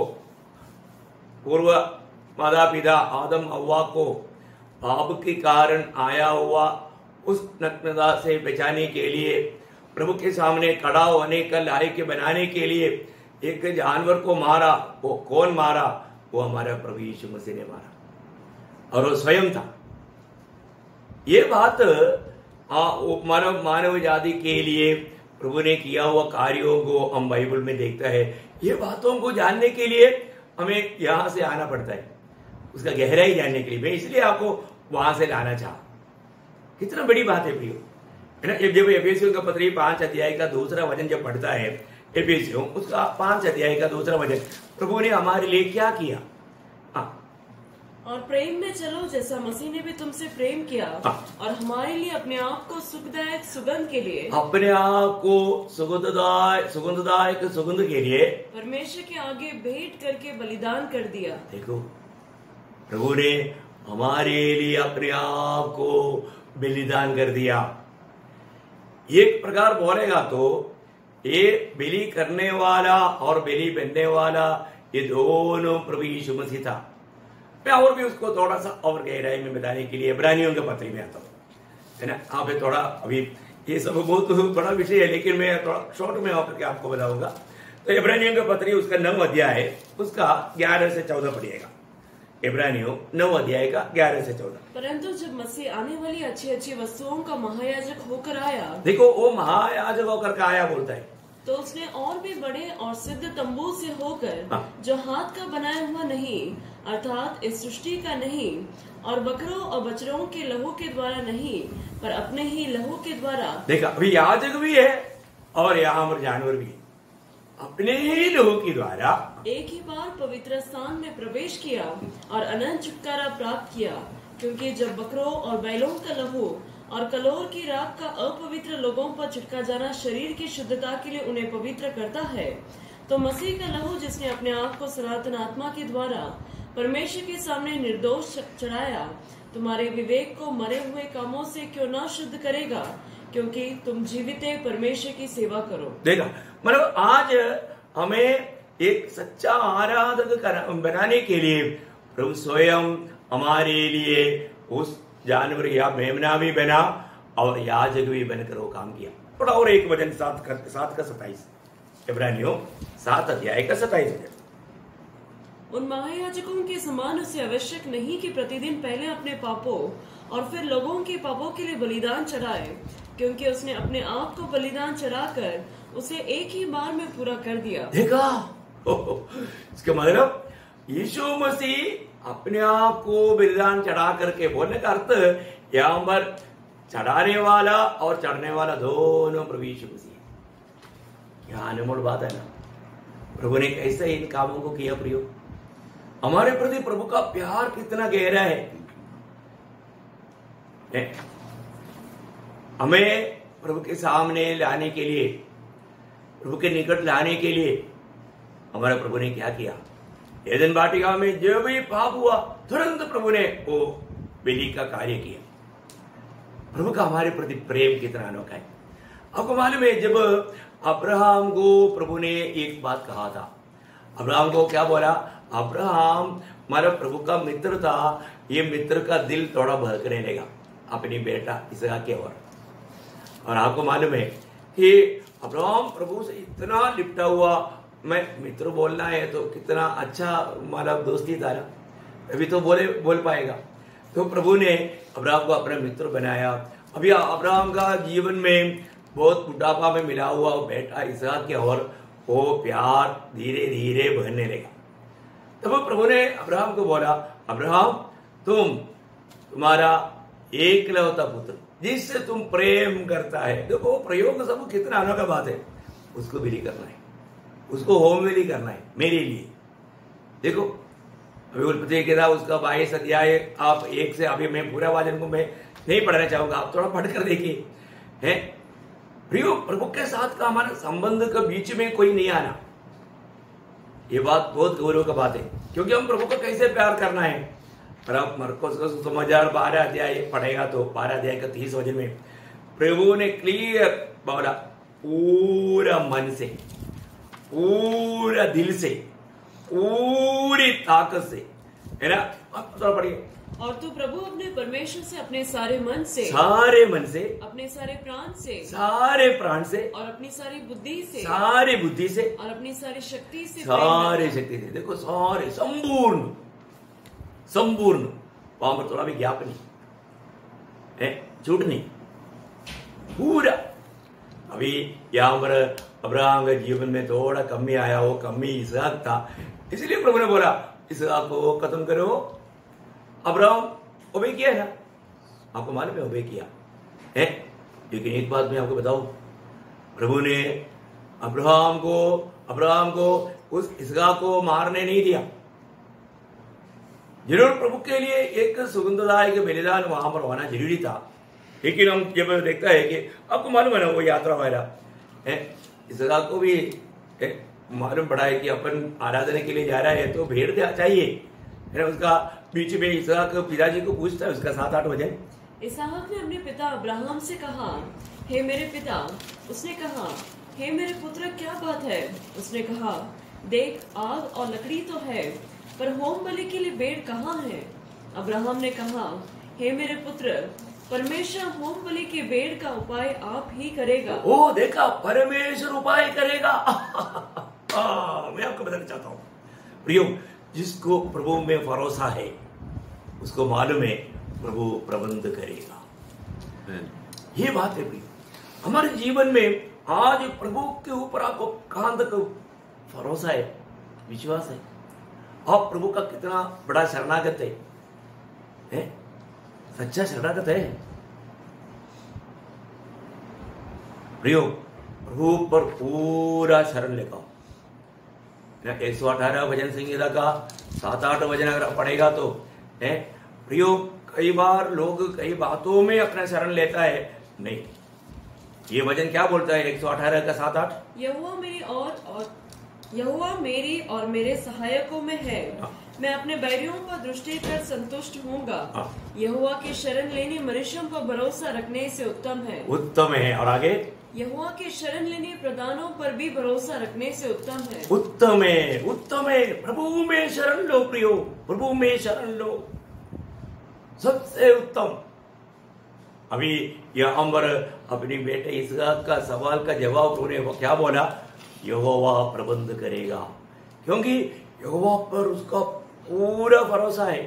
पूर्व माता पिता आदम हव्वा को पाप के कारण आया हुआ उस नग्नता से बचाने के लिए, प्रभु के सामने खड़ा होने का लायक बनाने के लिए एक जानवर को मारा। वो कौन मारा? वो हमारा प्रभु यीशु मसीह ने मारा, और वो स्वयं था। ये बात मानव मानव जाति के लिए प्रभु ने किया हुआ कार्यों को हम बाइबल में देखता है। ये बातों को जानने के लिए हमें यहां से आना पड़ता है, उसका गहराई जानने के लिए। मैं इसलिए आपको वहां से लाना चाहा। कितना बड़ी बात है प्रियो, है ना। जब एफेसियों का पत्री पांच अध्याय का दूसरा वचन जब पढ़ता है, एफेसियों उसका पांच अध्याय का दूसरा वचन, प्रभु ने हमारे लिए क्या किया? हाँ, और प्रेम में चलो जैसा मसीह ने भी तुमसे प्रेम किया, और हमारे लिए अपने आप को सुखदायक सुगंध के लिए अपने आप को सुगंधदायक सुगंधदायक सुगंध के लिए परमेश्वर के आगे भेंट करके बलिदान कर दिया। देखो, प्रभु ने हमारे लिए अपने आप को बलिदान कर दिया। एक प्रकार बोलेगा तो ये बलि करने वाला और बलि बनने वाला, ये दोनों प्रभु यीशु मसीह था। मैं और भी उसको थोड़ा सा और गहराई में बताने के लिए इब्रानियों के पत्र में आता हूँ, है ना। यहाँ पे थोड़ा अभी ये सब बहुत बड़ा विषय है, लेकिन मैं थोड़ा शॉर्ट में होकर के आपको बताऊंगा। तो इब्रानियों के पत्र उसका नौ अध्याय है, उसका ग्यारह से चौदह पढ़िएगा। इब्रानियों नौ अध्याय का ग्यारह से चौदह। परंतु जब मसीह आने वाली अच्छी अच्छी वस्तुओं का महायाजक होकर आया, देखो वो महायाजक होकर के आया बोलता है, तो उसने और भी बड़े और सिद्ध तंबू से होकर, हाँ। जो हाथ का बनाया हुआ नहीं, अर्थात इस सृष्टि का नहीं, और बकरों और बछड़ों के लहू के द्वारा नहीं, पर अपने ही लहू के द्वारा। देखा, अभी याजक भी है और यहाँ पर जानवर भी है, अपने ही लहू के द्वारा एक ही बार पवित्र स्थान में प्रवेश किया और अनंत छुटकारा प्राप्त किया। क्योंकि जब बकरों और बैलों का लहू और कलोर की राख का अपवित्र लोगों पर छिटका जाना शरीर की शुद्धता के लिए उन्हें पवित्र करता है, तो मसीह का लहू जिसने अपने आप को सनातन आत्मा के द्वारा परमेश्वर के सामने निर्दोष चढ़ाया, तुम्हारे विवेक को मरे हुए कामों से क्यों न शुद्ध करेगा, क्योंकि तुम जीवित परमेश्वर की सेवा करो। देखा, मतलब आज हमें एक सच्चा आराधक बनाने के लिए प्रभु स्वयं हमारे लिए उस जानवर या मेमना भी बना और याजक भी बनकर वो काम किया। थोड़ा और एक वचन सात का सात का सताइस, इब्रानियों सात अध्याय का सताइस वचन। उन महायाजकों के समान उसे आवश्यक नहीं कि प्रतिदिन पहले अपने पापों और फिर लोगों के पापों के लिए बलिदान चढ़ाए, क्योंकि उसने अपने आप को बलिदान चढ़ाकर उसे एक ही बार में पूरा कर दिया। देखा, इसका मतलब यीशु मसीह अपने आप को बलिदान चढ़ा करके, बोलने का अर्थ यहाँ पर चढ़ाने वाला और चढ़ने वाला दोनों प्रभु यीशु मसीह। क्या अनमोल बात है ना। प्रभु ने कैसे इन कामों को किया प्रियो। हमारे प्रति प्रभु का प्यार कितना गहरा है। हमें प्रभु के सामने लाने के लिए, प्रभु के निकट लाने के लिए हमारे प्रभु ने क्या किया? एदन वाटिका में जो भी पाप हुआ, तुरंत प्रभु ने वो बलि का कार्य किया। प्रभु का हमारे प्रति प्रेम कितना अनोखा है। आपको मालूम है, जब अब्राहम को प्रभु ने एक बात कहा था, अब्राहम को क्या बोला? अब्राहम हमारा प्रभु का मित्र था, ये मित्र का दिल थोड़ा भड़कने लगा अपनी बेटा इसहाक के ओर। और आपको मालूम है कि अब्राहम प्रभु से इतना लिपटा हुआ, मैं मित्र बोलना है तो कितना अच्छा मतलब दोस्ती था ना, अभी तो बोले बोल पाएगा। तो प्रभु ने अब्राहम को अपना मित्र बनाया। अभी अब्राहम का जीवन में बहुत बुढ़ापा में मिला हुआ बेटा इसहाक के और वो प्यार धीरे धीरे बढ़ने लगा। तब प्रभु ने अब्राहम को बोला, अब्राहम तुम तुम्हारा एकलौता पुत्र जिससे तुम प्रेम करता है, देखो प्रयोग सब कितना अनोखा बात है, उसको बलि करना है, उसको होम बलि करना है मेरे लिए। देखो अभी उत्पत्ति के था उसका बाईस अध्याय, आप एक से अभी मैं पूरा वाचन को मैं नहीं पढ़ना चाहूंगा, आप थोड़ा पढ़कर देखिए। है प्रियो, प्रभु के साथ का हमारा संबंध के बीच में कोई नहीं आना, ये बात बहुत गौरव का बात है। क्योंकि हम प्रभु को कैसे प्यार करना है। और आप मरकुस को समाचार बारह अध्याय पढ़ेगा तो बारह अध्याय का तीस वचन में प्रभु ने क्लियर बोला, पूरा मन से, पूरा दिल से, पूरी ताकत से, है ना। अब थोड़ा पढ़िए। और तू प्रभु अपने परमेश्वर से अपने सारे मन से, सारे मन से, अपने सारे प्राण से, सारे प्राण से, और अपनी सारी बुद्धि से, सारी बुद्धि से, और अपनी सारी शक्ति से, सारे शक्ति से। देखो सारे संपूर्ण, संपूर्ण, वहां पर थोड़ा भी ज्ञाप नहीं है, झूठ नहीं, पूरा। अभी यहाँ पर अब्राहम के जीवन में थोड़ा कमी आया, वो कमी इसहाक था, इसलिए प्रभु ने बोला इसहाक को खत्म करो। अब्राहम ओबे किया है ना, आपको मालूम है ओबे किया है। लेकिन एक बात मैं आपको बताऊं, प्रभु ने अब्राहम को अब्राहम को उस इसहाक को मारने नहीं दिया। जरूर प्रभु के लिए एक सुगंधदायक के बलिदान वहां पर होना जरूरी था, लेकिन हम जब देखता है कि आपको मालूम है ना वो यात्रा वगैरह है, इसहाक को भी मालूम पड़ा है कि अपन आराधना के लिए जा रहा है तो भेड़ चाहिए, है ना। उसका बीच में इसहाक पिताजी को पूछता है, उसका सात आठ बजे इसहाक ने अपने पिता अब्राहम से कहा, हे मेरे पिता। उसने कहा, हे मेरे पुत्र क्या बात है? उसने कहा, देख आग और लकड़ी तो है, पर होम बलि के लिए भेड़ कहाँ है? अब्राहम ने कहा, हे मेरे पुत्र, परमेश्वर होम बलि के भेड़ का उपाय आप ही करेगा। ओ देखा, परमेश्वर उपाय करेगा। आ, मैं आपको बताना चाहता हूँ प्रियो, जिसको प्रभु में भरोसा है उसको मालूम है प्रभु प्रबंध करेगा। ये बात है प्रियो, हमारे जीवन में आज प्रभु के ऊपर आपको कहां तक भरोसा है, विश्वास है? आप प्रभु का कितना बड़ा शरणागत है, है? सच्चा शरणागत है प्रियो। प्रभु पर पूरा शरण लेगा। एक सौ अठारह भजन संहिता का सात आठ भजन अगर पढ़ेगा तो है प्रियो, कई बार लोग कई बातों में अपना शरण लेता है, नहीं। ये भजन क्या बोलता है एक सौ अठारह का सात आठ? यहोवा मेरी और, और यहोवा मेरी और मेरे सहायकों में है, मैं अपने बैरियों पर दृष्टि कर संतुष्ट होऊंगा। यहोवा की शरण लेने मनुष्यों पर भरोसा रखने से उत्तम है। उत्तम है। और आगे, यहोवा की शरण लेने प्रधानों पर भी भरोसा रखने से उत्तम है। उत्तम है, उत्तम है। प्रभु में शरण लो प्रियो, प्रभु में शरण लो, सबसे उत्तम। अभी यह अम्बर अपनी बेटे इसहाक का सवाल का जवाब उन्होंने वो क्या बोला, यहोवा प्रबंध करेगा, क्योंकि यहोवा पर उसका पूरा भरोसा है।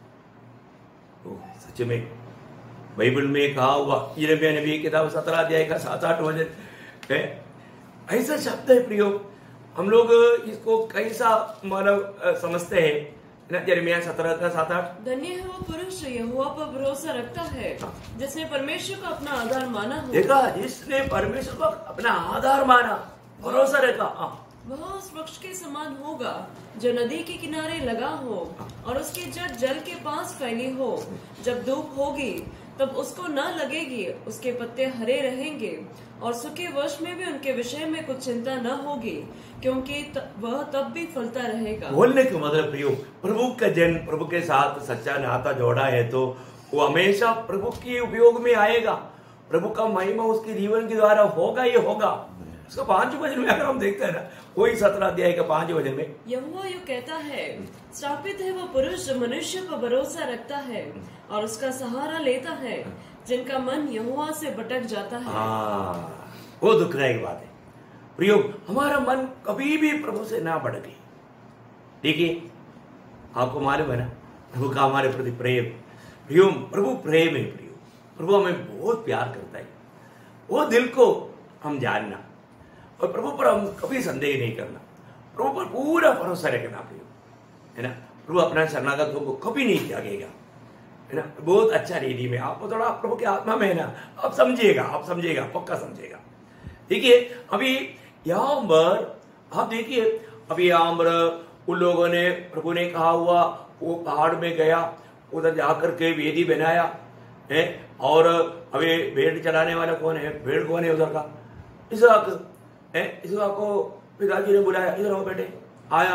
तो सच में बाइबल में कहा हुआ यिर्मयाह नबी किताब सत्रह अध्याय का सात आठ वचन है, ऐसा शब्द है प्रियो। हम लोग इसको कैसा मानव समझते हैं, यिर्मयाह सत्रह का सात आठ? धन्य है वो पुरुष यहोवा पर भरोसा रखता है, जिसने परमेश्वर को अपना आधार माना हो। देखा, जिसने परमेश्वर को अपना आधार माना, भरोसा रखा, वह उस वृक्ष के समान होगा जो नदी के किनारे लगा हो और उसकी जड़ जल के पास फैली हो। जब धूप होगी तब उसको न लगेगी, उसके पत्ते हरे रहेंगे और सूखे वर्ष में भी उनके विषय में कुछ चिंता न होगी, क्योंकि त, वह तब भी फलता रहेगा। बोलने का मतलब प्रियो, प्रभु का जन प्रभु के साथ सच्चा नाता जोड़ा है तो वो हमेशा प्रभु के उपयोग में आएगा। प्रभु का महिमा उसके जीवन के द्वारा होगा ही होगा। उसका पांच वचन में अगर हम देखते हैं ना, वही सत्रह अध्याय का पांच वचन में यहोवा यूं कहता है, श्रापित है वो पुरुष जो मनुष्य पर भरोसा रखता है और उसका सहारा लेता है, जिनका मन यहोवा से भटक जाता है। हाँ, वो दुखदायक बात है प्रियो, हमारा मन कभी भी प्रभु से ना भटके। देखिए, आपको मालूम है ना प्रभु का हमारे प्रति प्रेम, प्रियो प्रभु प्रेम है प्रियो। प्रभु हमें बहुत प्यार करता है, वो दिल को हम जानना और प्रभु पर हम कभी संदेह नहीं करना, प्रभु पर पूरा भरोसा रखना प्रियो, है ना। प्रभु अपना शरणागतों को कभी नहीं त्यागेगा, है ना। बहुत अच्छा रीति में आप थोड़ा प्रभु की आत्मा में है ना, आप समझिएगा, आप समझिएगा, पक्का समझिएगा। देखिए, अभी यहाँ पर आप देखिए, अभी यहाँ पर उन लोगों ने, प्रभु ने कहा हुआ वो पहाड़ में गया, उधर जाकर के वेदी बनाया है, और अभी भेड़ चलाने वाला कौन है, भेड़ कौन है उधर का, इसहाक है। इसहाक को पिताजी ने बुलाया, इधर आओ बेटे, आया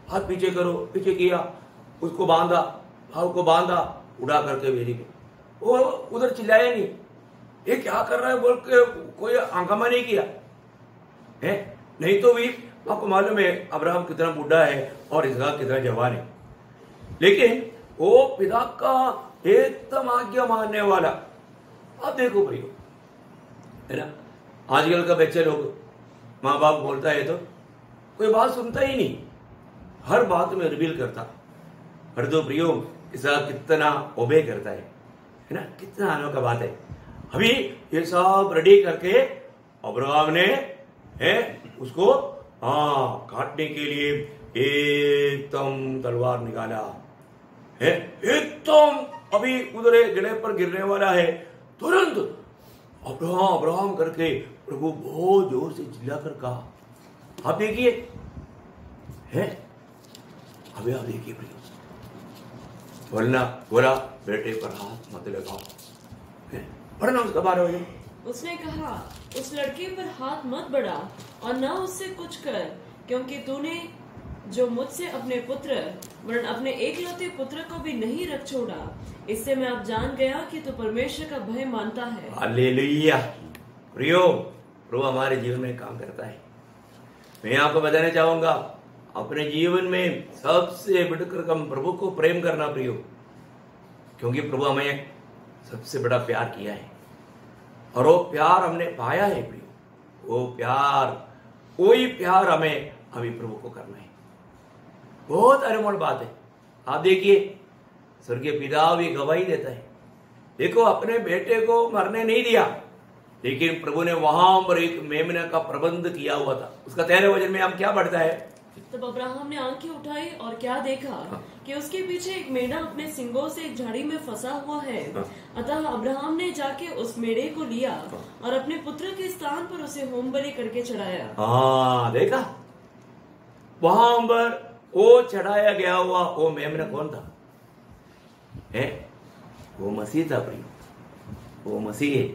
हाथ पीछे करो, पीछे किया, उसको बांधा, भाव को बांधा, उड़ा करके वेदी पे। वो उधर चिल्लाया नहीं, ये क्या कर रहा है बोल के कोई हंगामा नहीं किया है। नहीं तो भी आपको मालूम है अब्राहम कितना बूढ़ा है और इसहाक कितना जवान है, लेकिन वो पिता का एकदम आज्ञा मानने वाला। आप देखो भाइयों, है ना, आजकल का बच्चे लोग माँ बाप बोलता है तो कोई बात सुनता ही नहीं, हर बात में रिवील करता। पर तो प्रियो इसका कितना ओबे करता है, है ना, कितना अनोखा बात है। अभी ये सब रेडी करके अब्राहम ने है उसको हाँ काटने के लिए एकदम तलवार निकाला है, एकदम अभी उधर गले पर गिरने वाला है, तुरंत अब्राहम अब्राहम करके प्रभु बहुत जोर से चिल्लाकर कहा। आप देखिए है, अभी आप देखिए प्रियो, बोलना बोला बेटे पर हाथ मत लगाओ, पढ़ना उसका बारे में। उसने कहा उस लड़के पर हाथ मत बढ़ा और न उससे कुछ कर, क्योंकि तूने जो मुझसे अपने पुत्र वरन अपने एकलौते पुत्र को भी नहीं रख छोड़ा, इससे मैं अब जान गया कि तू परमेश्वर का भय मानता है। हालेलुया। प्रियो प्रभु हमारे जीवन में काम करता है। मैं आपको बताना चाहूंगा अपने जीवन में सबसे बढ़कर हम प्रभु को प्रेम करना प्रियो, क्योंकि प्रभु हमें सबसे बड़ा प्यार किया है और वो प्यार हमने पाया है प्रियो। वो प्यार कोई प्यार हमें अभी प्रभु को करना है, बहुत अनमोल बात है। आप देखिए स्वर्गीय पिता भी गवाही देता है। देखो अपने बेटे को मरने नहीं दिया, लेकिन प्रभु ने वहां पर एक मेमना का प्रबंध किया हुआ था। उसका तेरह वचन में हम क्या पढ़ता है, तब अब्राहम ने आंखें उठाई और क्या देखा कि उसके पीछे एक मेढ़ा अपने सिंगों से एक झाड़ी में फंसा हुआ है। अतः अब्राहम ने जाके उस मेढ़े को लिया और अपने पुत्र के स्थान पर उसे होम बलि करके चढ़ाया। हाँ देखा, वहां पर वो चढ़ाया गया हुआ वो मेमना कौन था, है वो मसीह था प्रिय, वो मसीह है।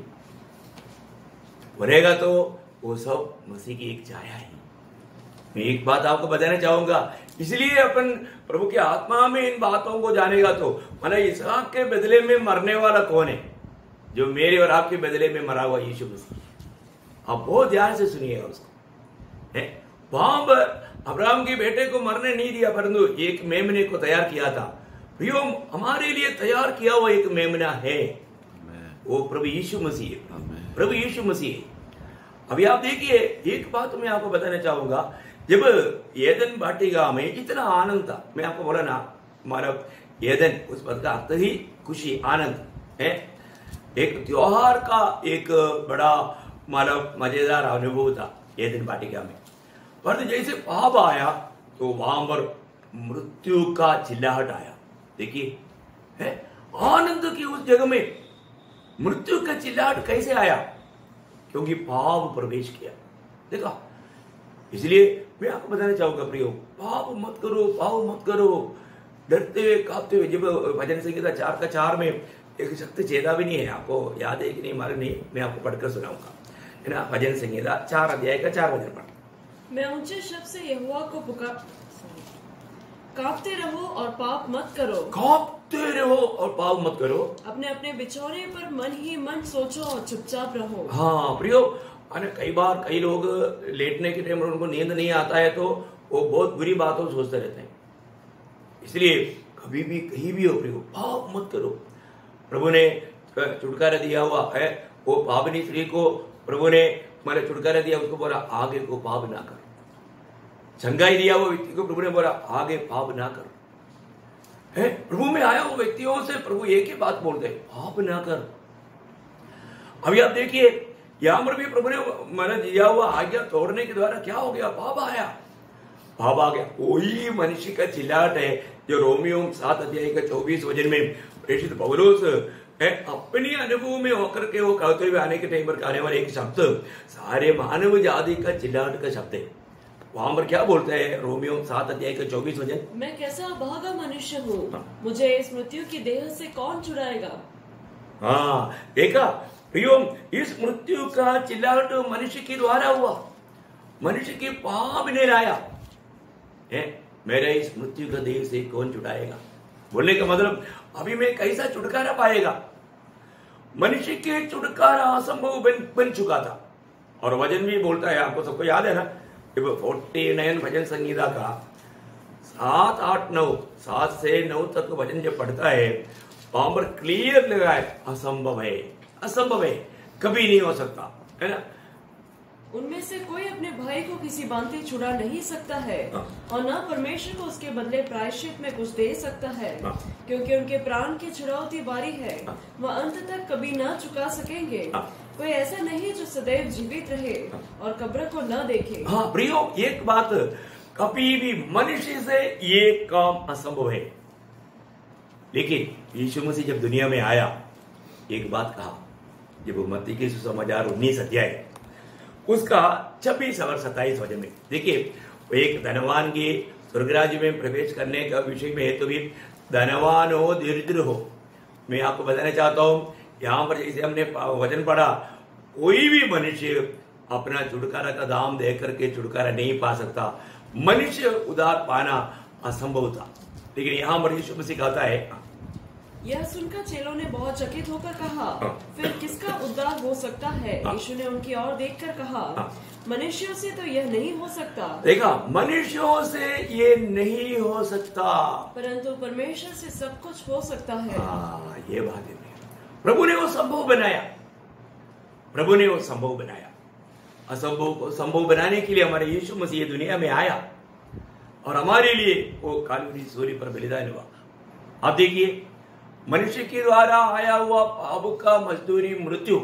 बोलेगा तो वो सब मसीह की एक छाया है। मैं एक बात आपको बताना चाहूंगा, इसलिए अपन प्रभु की आत्मा में इन बातों को जानेगा तो माना इसहाक के बदले में मरने वाला कौन है, जो मेरे और आपके बदले में मरा हुआ यीशु मसीह। आप बहुत ध्यान से सुनिएगा उसको। है वहां पर अब्राहम के बेटे को मरने नहीं दिया, परंतु एक मेमने को तैयार किया था। प्रियो हमारे लिए तैयार किया हुआ एक मेमना है, वो प्रभु यीशु मसीह है, प्रभु यीशु मसीह। अभी आप देखिए एक बात मैं आपको बताना चाहूंगा, जब एदन वाटिका में इतना आनंद था, मैं आपको बोला ना मतलब एदन उस पद का अर्थ ही खुशी आनंद है, एक त्योहार का एक बड़ा मतलब मजेदार अनुभव था एदन वाटिका में। पर जैसे पाप आया तो वहां पर मृत्यु का चिल्लाहट आया। देखिए है आनंद की उस जगह में मृत्यु का चिल्लाहट कैसे आया, क्योंकि पाप प्रवेश किया। देखा, इसलिए मैं आपको बताना चाहूंगा प्रियो, पाप मत करो, पाप मत करो, डरते हुए कांपते हुए। जब भजन संहिता चार का चार में एक शक्ति चेता भी नहीं है, आपको याद है कि नहीं मालूम नहीं, मैं आपको पढ़कर सुनाऊंगा, है ना। भजन संहिता चार अध्याय का चार वचन पढ़। मैं ऊंचे शब्द से यहोवा को पुकार, कांपते रहो और पाप मत करो, कांपते रहो और पाप मत करो, अपने अपने बिछौने पर मन ही मन सोचो और चुपचाप रहो। हाँ प्रियो, कई बार कई लोग लेटने के टाइम उनको नींद नहीं आता है तो वो बहुत बुरी बातों सोचते रहते हैं। इसलिए कभी भी कहीं भी हो प्रियो पाप मत करो। प्रभु ने छुटकारा दिया हुआ है, वो पापिनी स्त्री को प्रभु ने मैंने छुटकारा दिया, उसको बोला आगे को पाप ना करो। चंगाई दिया वो व्यक्ति को प्रभु ने बोला आगे पाप ना करो। है प्रभु में आया वो व्यक्तियों से प्रभु एक ही बात बोलते हैं, पाप ना कर। अभी आप देखिए यहां पर भी प्रभु ने मैंने दिया हुआ आज्ञा तोड़ने के द्वारा क्या हो गया, पाप आया, पाप आ गया। वही मनुष्य का चिल्लाहट है जो रोमियो सात अध्याय का चौबीस वचन में प्रेषित पौलुस है अपने अनुभव में होकर के वो कहते हुए आने के टाइम पर कहने वाले एक शब्द सारे मानव जाति का चिल्लाहट का शब्द है। वहां पर क्या बोलते हैं रोमियो सात अध्याय का चौबीस वचन, मैं कैसा भागा मनुष्य हूँ, मुझे इस मृत्यु की देह से कौन छुड़ाएगा। हाँ देखा प्रियो, इस मृत्यु का चिल्लाहट मनुष्य के द्वारा हुआ, मनुष्य के पाप ने लाया है। मेरे इस मृत्यु का देह से कौन छुड़ाएगा। बोलने का मतलब अभी मैं कैसा छुटकारा पाएगा। मनुष्य के छुटकारा असंभव बन, बन चुका था। और वचन भी बोलता है, आपको सबको याद है ना, फोर्टी नाइन भजन संगीता का सात आठ नौ सात से नौ तक वचन जब पढ़ता है वहां पर क्लियर लगा है असंभव है, असंभव है, कभी नहीं हो सकता, है ना। उनमें से कोई अपने भाई को किसी बांति छुड़ा नहीं सकता है हाँ। और न परमेश्वर को उसके बदले प्रायश्चित में कुछ दे सकता है, हाँ। क्योंकि उनके प्राण की छुड़ौती बारी है, हाँ। वह अंत तक कभी न चुका सकेंगे। हाँ। कोई ऐसा नहीं जो सदैव जीवित रहे और कब्र को न देखे। हाँ प्रियो, एक बात, कभी भी मनुष्य से ये काम असंभव है। लेकिन यीशु मसीह जब दुनिया में आया, एक बात कहा, जब वो मत्ती के सुसमाचार उन्नीस अध्याय उसका छब्बीस और सत्ताईस वचन में देखिए, एक धनवान के स्वर्गराज्य में प्रवेश करने का विषय में है, तो भी धनवान हो दरिद्र हो। मैं आपको बताना चाहता हूँ, यहाँ पर जैसे हमने वचन पढ़ा, कोई भी मनुष्य अपना छुटकारा का दाम दे करके छुटकारा नहीं पा सकता। मनुष्य उधार पाना असंभव था, लेकिन यहाँ पर यीशु मसीह कहता है। यह सुनकर चेलों ने बहुत चकित होकर कहा, हाँ। फिर किसका उद्धार हो सकता है। हाँ। यीशु ने उनकी ओर देखकर कहा, हाँ। मनुष्यों से तो यह नहीं हो सकता। देखा, मनुष्यों से ये नहीं हो सकता, परंतु परमेश्वर से सब कुछ हो सकता है। हाँ, ये बात है। प्रभु ने वो संभव बनाया, प्रभु ने वो संभव बनाया। असंभव को संभव बनाने के लिए हमारे यीशु मसीह दुनिया में आया और हमारे लिए वो कालवरी सूली पर बलिदान हुआ। आप देखिए, मनुष्य के द्वारा आया हुआ पाप का मजदूरी मृत्यु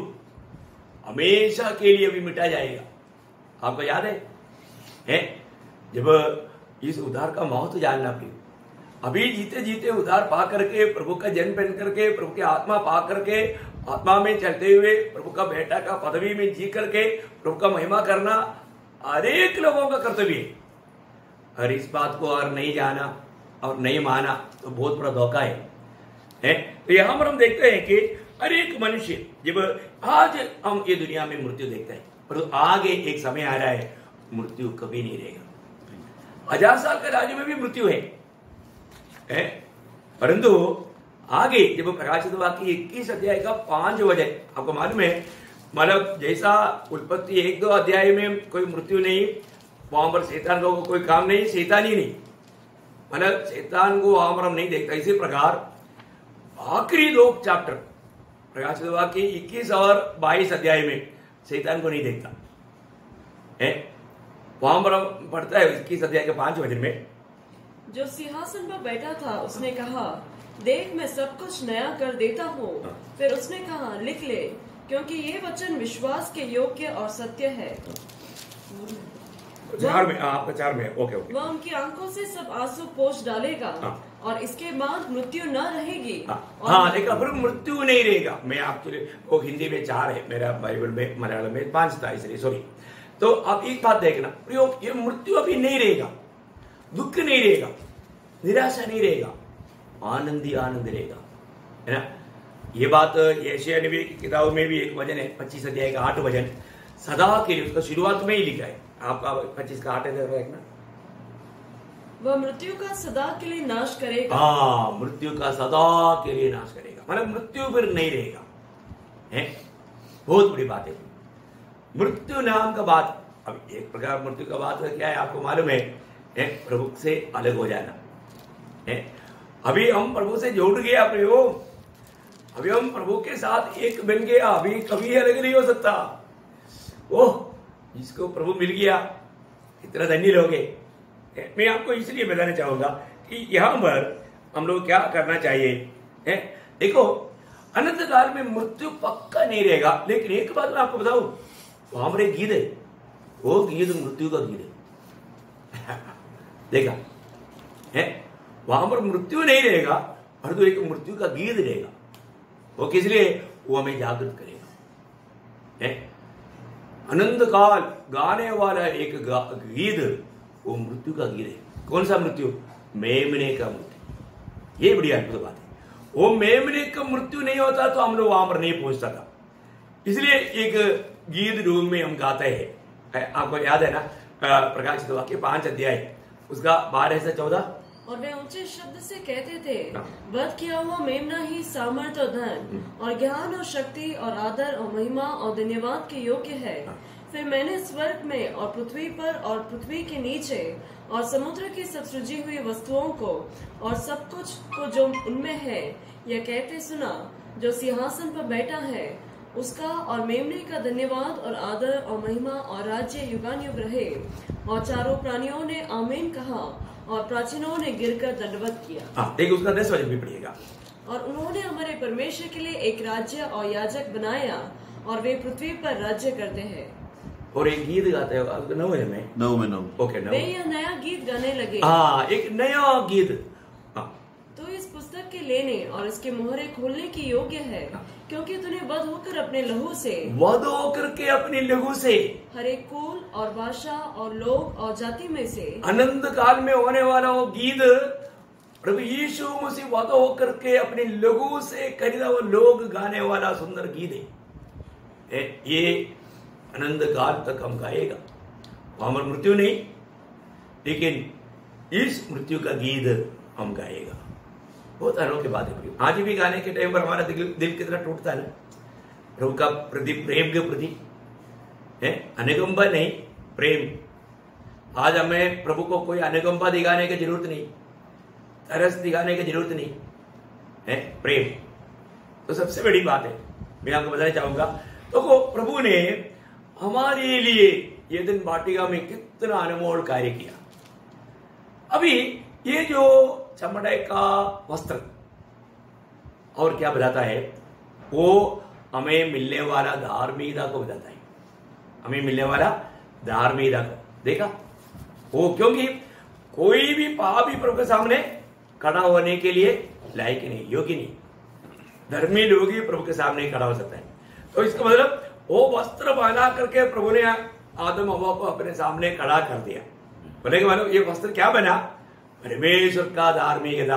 हमेशा के लिए भी मिटा जाएगा। आपको याद है, है? जब इस उद्धार का महत्व जानना प्रिय, अभी जीते जीते उद्धार पा करके, प्रभु का जन्म पहन करके, प्रभु की आत्मा पा करके, आत्मा में चलते हुए प्रभु का बेटा का पदवी में जी करके प्रभु का महिमा करना हर एक लोगों का कर्तव्य है। और इस बात को और नहीं जाना और नहीं माना तो बहुत बड़ा धोखा है, है? तो यहां पर हम देखते हैं कि हर एक मनुष्य, जब आज हम ये दुनिया में मृत्यु देखते हैं, पर आगे एक समय आ रहा है मृत्यु कभी नहीं रहेगा। हजार साल के राज्य में भी मृत्यु है, है? परंतु आगे जब प्रकाशित वाक्य इक्कीस अध्याय का पांच वचन, आपको मालूम है, मतलब जैसा उत्पत्ति एक दो अध्याय में कोई मृत्यु नहीं, वहां पर शैतान को कोई काम नहीं, शैतान ही नहीं, मतलब शैतान को वहां पर हम नहीं देखता। इसी प्रकार आखिरी दो चैप्टर प्रकाशित वाक्य इक्कीस और बाईस अध्याय में शैतान को नहीं देखता है। वहां पर हम पढ़ता है इक्कीस अध्याय के पांच वचन में, जो सिंहासन पर बैठा था उसने कहा, देख मैं सब कुछ नया कर देता हूँ। फिर उसने कहा, लिख ले, क्योंकि ये वचन विश्वास के योग्य और सत्य है। चार में, आपका चार में, ओके ओके। वह उनकी आंखों से सब आंसू पोंछ डालेगा, हाँ। और इसके बाद मृत्यु न रहेगी। हाँ, और हाँ, लेकिन फिर मृत्यु नहीं रहेगा। मैं आपके लिए, वो हिंदी में चार है, मेरा बाइबल में मलयालम में पांच था, इसलिए सॉरी। तो अब एक बात देखना प्रयोग, ये मृत्यु अभी नहीं रहेगा, दुख नहीं रहेगा, निराशा नहीं रहेगा, आनंद ही आनंद रहेगा, है ना। ये बात यशायाह नबी की किताब में भी एक वचन है, पच्चीस अध्याय का आठ वचन, सदा के लिए, उसका शुरुआत में ही लिखा है। आपका पच्चीस का आठ है ना, वह मृत्यु का सदा के लिए नाश करेगा। हाँ, मृत्यु का सदा के लिए नाश करेगा, मतलब मृत्यु फिर नहीं रहेगा, है। बहुत बड़ी बात है मृत्यु नाम का बात। अब एक प्रकार मृत्यु का बात क्या है, आपको मालूम है, है? प्रभु से अलग हो जाना है। अभी हम प्रभु से जुड़ गए, अपने वो अभी हम प्रभु के साथ एक बन गया, अभी कभी अलग नहीं हो सकता। ओह, जिसको प्रभु मिल गया इतना धन्य लोग हैं। मैं आपको इसलिए बताना चाहूंगा कि यहां पर हम लोग क्या करना चाहिए, है? देखो, अनंत काल में मृत्यु पक्का नहीं रहेगा, लेकिन एक बात मैं आपको बताऊं, वहां पर एक गीत है, वो गीत मृत्यु का गीत है। देखा है, वहां पर मृत्यु नहीं रहेगा, पर तो एक मृत्यु का गीत रहेगा। वो किस लिए? वो हमें जागृत करेगा, है? अनंत काल गाने वाला एक गीत, वो मृत्यु का गीत है। कौन सा मृत्यु? मेमने का मृत्यु। ये बड़ी अद्भुत बात है। वो मेमने का मृत्यु नहीं होता तो हम लोग वहां पर नहीं पहुंचता था। इसलिए एक गीत रूप में हम गाते हैं, आपको याद है ना, प्रकाशित वाक्य पांच अध्याय उसका बारह से चौदह। और वे ऊंचे शब्द से कहते थे, वध किया हुआ मेमना ही सामर्थ्य और धन और ज्ञान और शक्ति और आदर और महिमा और धन्यवाद के योग्य है। फिर मैंने स्वर्ग में और पृथ्वी पर और पृथ्वी के नीचे और समुद्र की सब सृजी हुई वस्तुओं को और सब कुछ को जो उनमें है यह कहते सुना, जो सिंहासन पर बैठा है उसका और मेमने का धन्यवाद और आदर और महिमा और राज्य युगान युग रहे। और चारों प्राणियों ने आमीन कहा और प्राचीनों ने गिरकर दंडवत किया। हाँ, देखिए उसका दस वचन भी पढ़िएगा। और उन्होंने हमारे परमेश्वर के लिए एक राज्य और याजक बनाया और वे पृथ्वी पर राज्य करते हैं। और एक गीत गाते हैं नौ में नौ में नौ ओके नौ वे यह नया गीत गाने लगे। हाँ, एक नया गीत। हाँ, तो इस पुस्तक के लेने और इसके मोहरे खोलने की योग्य है, क्योंकि तूने वध होकर अपने लहू से वध होकर के अपनी लहू से हर एक कुल और भाषा और लोग और जाति में से अनंत काल में होने वाला वो गीत प्रभु यीशु मसीह वध होकर के अपनी लहू से खरीदा वो लोग गाने वाला सुंदर गीत है। ये अनंत काल तक हम गाएगा। हमारी मृत्यु नहीं, लेकिन इस मृत्यु का गीत हम गाएगा। बहुत अनोखी बात है। आज भी गाने के टाइम पर हमारा दिल, दिल कितना टूटता है ना, प्रभु का प्रति प्रेम के प्रति है, अनुकंपा नहीं प्रेम। आज हमें प्रभु को कोई अनुकंपा दिखाने की जरूरत नहीं, तरस दिखाने की जरूरत नहीं है, प्रेम तो सबसे बड़ी बात है। मैं आपको बताना चाहूंगा तो प्रभु ने हमारे लिए ये दिन वाटिका में कितना अनमोल कार्य किया। अभी ये जो चमड़े का वस्त्र और क्या बताता है, वो हमें मिलने वाला धार्मिकता को बताता है, हमें मिलने वाला धार्मिकता को। देखा वो, क्योंकि कोई भी पापी प्रभु के सामने खड़ा होने के लिए लायक नहीं, योग्य नहीं। धर्मी लोग ही प्रभु के सामने खड़ा हो सकता है। तो इसका मतलब वो वस्त्र पहना करके प्रभु ने आदम हवा को अपने सामने खड़ा कर दिया। बोले कि मतलब ये वस्त्र क्या बना, परमेश्वर का धार्मिकता।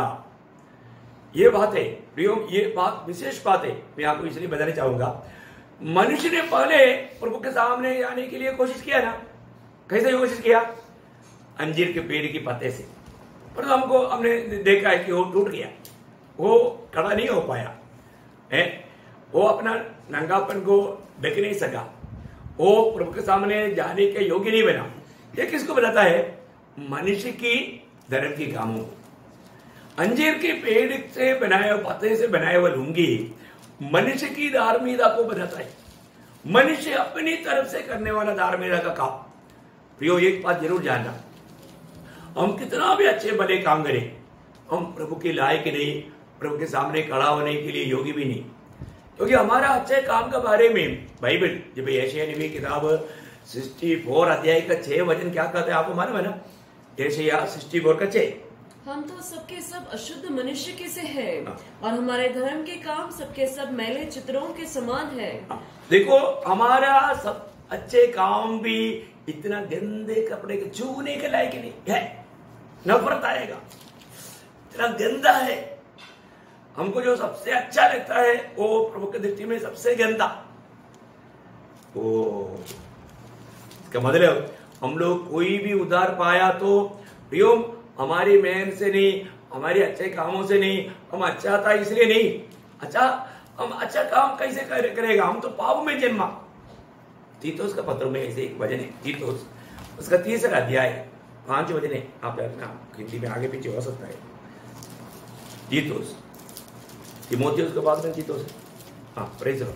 ये बात है प्रियो, ये बात विशेष बात है। मैं आपको इसलिए बताना चाहूंगा, मनुष्य ने पहले प्रभु के सामने आने के लिए कोशिश किया ना। कैसे कोशिश किया? अंजीर के पेड़ की पत्ते से, पर हमको हमने देखा है कि वो टूट गया, वो खड़ा नहीं हो पाया है, वो अपना नंगापन को ढक नहीं सका, वो प्रभु के सामने जाने के योग्य नहीं बना। ये किसको बताता है? मनुष्य की धर्म की कामों को। अंजीर के पेड़ से बनाए हुए पत्ते से बनाए हुए लुंगी मनुष्य की धार्मिकता को बताता है। मनुष्य अपनी तरफ से करने वाला धार्मिकता का काम। प्रियो, एक बात जरूर जानना, हम कितना भी अच्छे भले काम करें, हम प्रभु के लायक नहीं, प्रभु के सामने खड़ा होने के लिए योग्य भी नहीं। क्योंकि हमारा अच्छे काम के बारे में बाइबल जब यशायाह नबी किताब चौंसठ अध्याय का छह वचन क्या कहते हैं, आपको मालूम है ना? यशायाह चौंसठ का छह, हम तो सबके सब अशुद्ध मनुष्य के से हैं और हमारे धर्म के काम सबके सब मैले चित्रों के समान है। देखो, हमारा सब अच्छे काम भी इतना गंदे कपड़े के छूने के लायक नहीं है, नफरत आएगा, इतना गंदा है। हमको जो सबसे अच्छा लगता है वो प्रभु की दृष्टि में सबसे गंदा। ओ, इसका मतलब हम लोग कोई भी उधार पाया तो प्रियो हमारी मेहनत से नहीं, हमारे अच्छे कामों से नहीं, हम अच्छा था इसलिए नहीं, अच्छा हम अच्छा काम कैसे करेगा, हम तो पाप में जन्मा। तीतोस का पत्र में ऐसे एक वचन है, तीतोस उसका तीसरा अध्याय पांच वचन है, आप हिंदी में आगे पीछे हो सकता है। तीतोस, तिमोथियुस के बाद में तीतोस, हाँ प्रेज लो,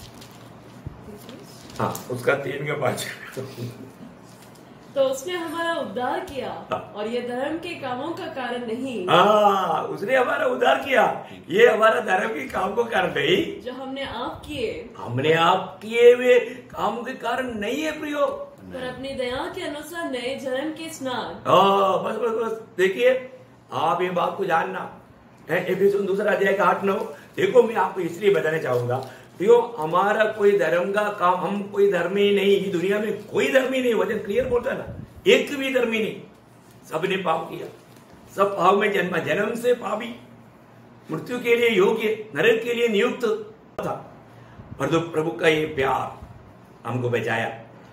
हाँ उसका तीन के पांच। तो उसने हमारा उद्धार किया और ये धर्म के कामों का कारण नहीं। हाँ, उसने हमारा उद्धार किया, ये हमारा धर्म के काम को कारण नहीं, जो हमने आप किए, हमने आप किए हुए काम के कारण नहीं है प्रियो, पर अपनी दया के अनुसार नए जन्म के स्नान। हाँ बस बस बस देखिए, आप ये बात को जानना है। एफिसुस दूसरा अध्याय का आठ नौ देखो, मैं आपको इसलिए बताना चाहूंगा प्रियो, हमारा कोई धर्म का काम, हम कोई धर्मी नहीं, ये दुनिया में कोई धर्मी नहीं, वचन क्लियर बोलता है ना, एक भी धर्मी नहीं, सबने पाप किया, सब पाप में जन्मा, जन्म से पापी, मृत्यु के लिए योग्य, नरक के लिए नियुक्त था। पर तो प्रभु का ये प्यार हमको बचाया,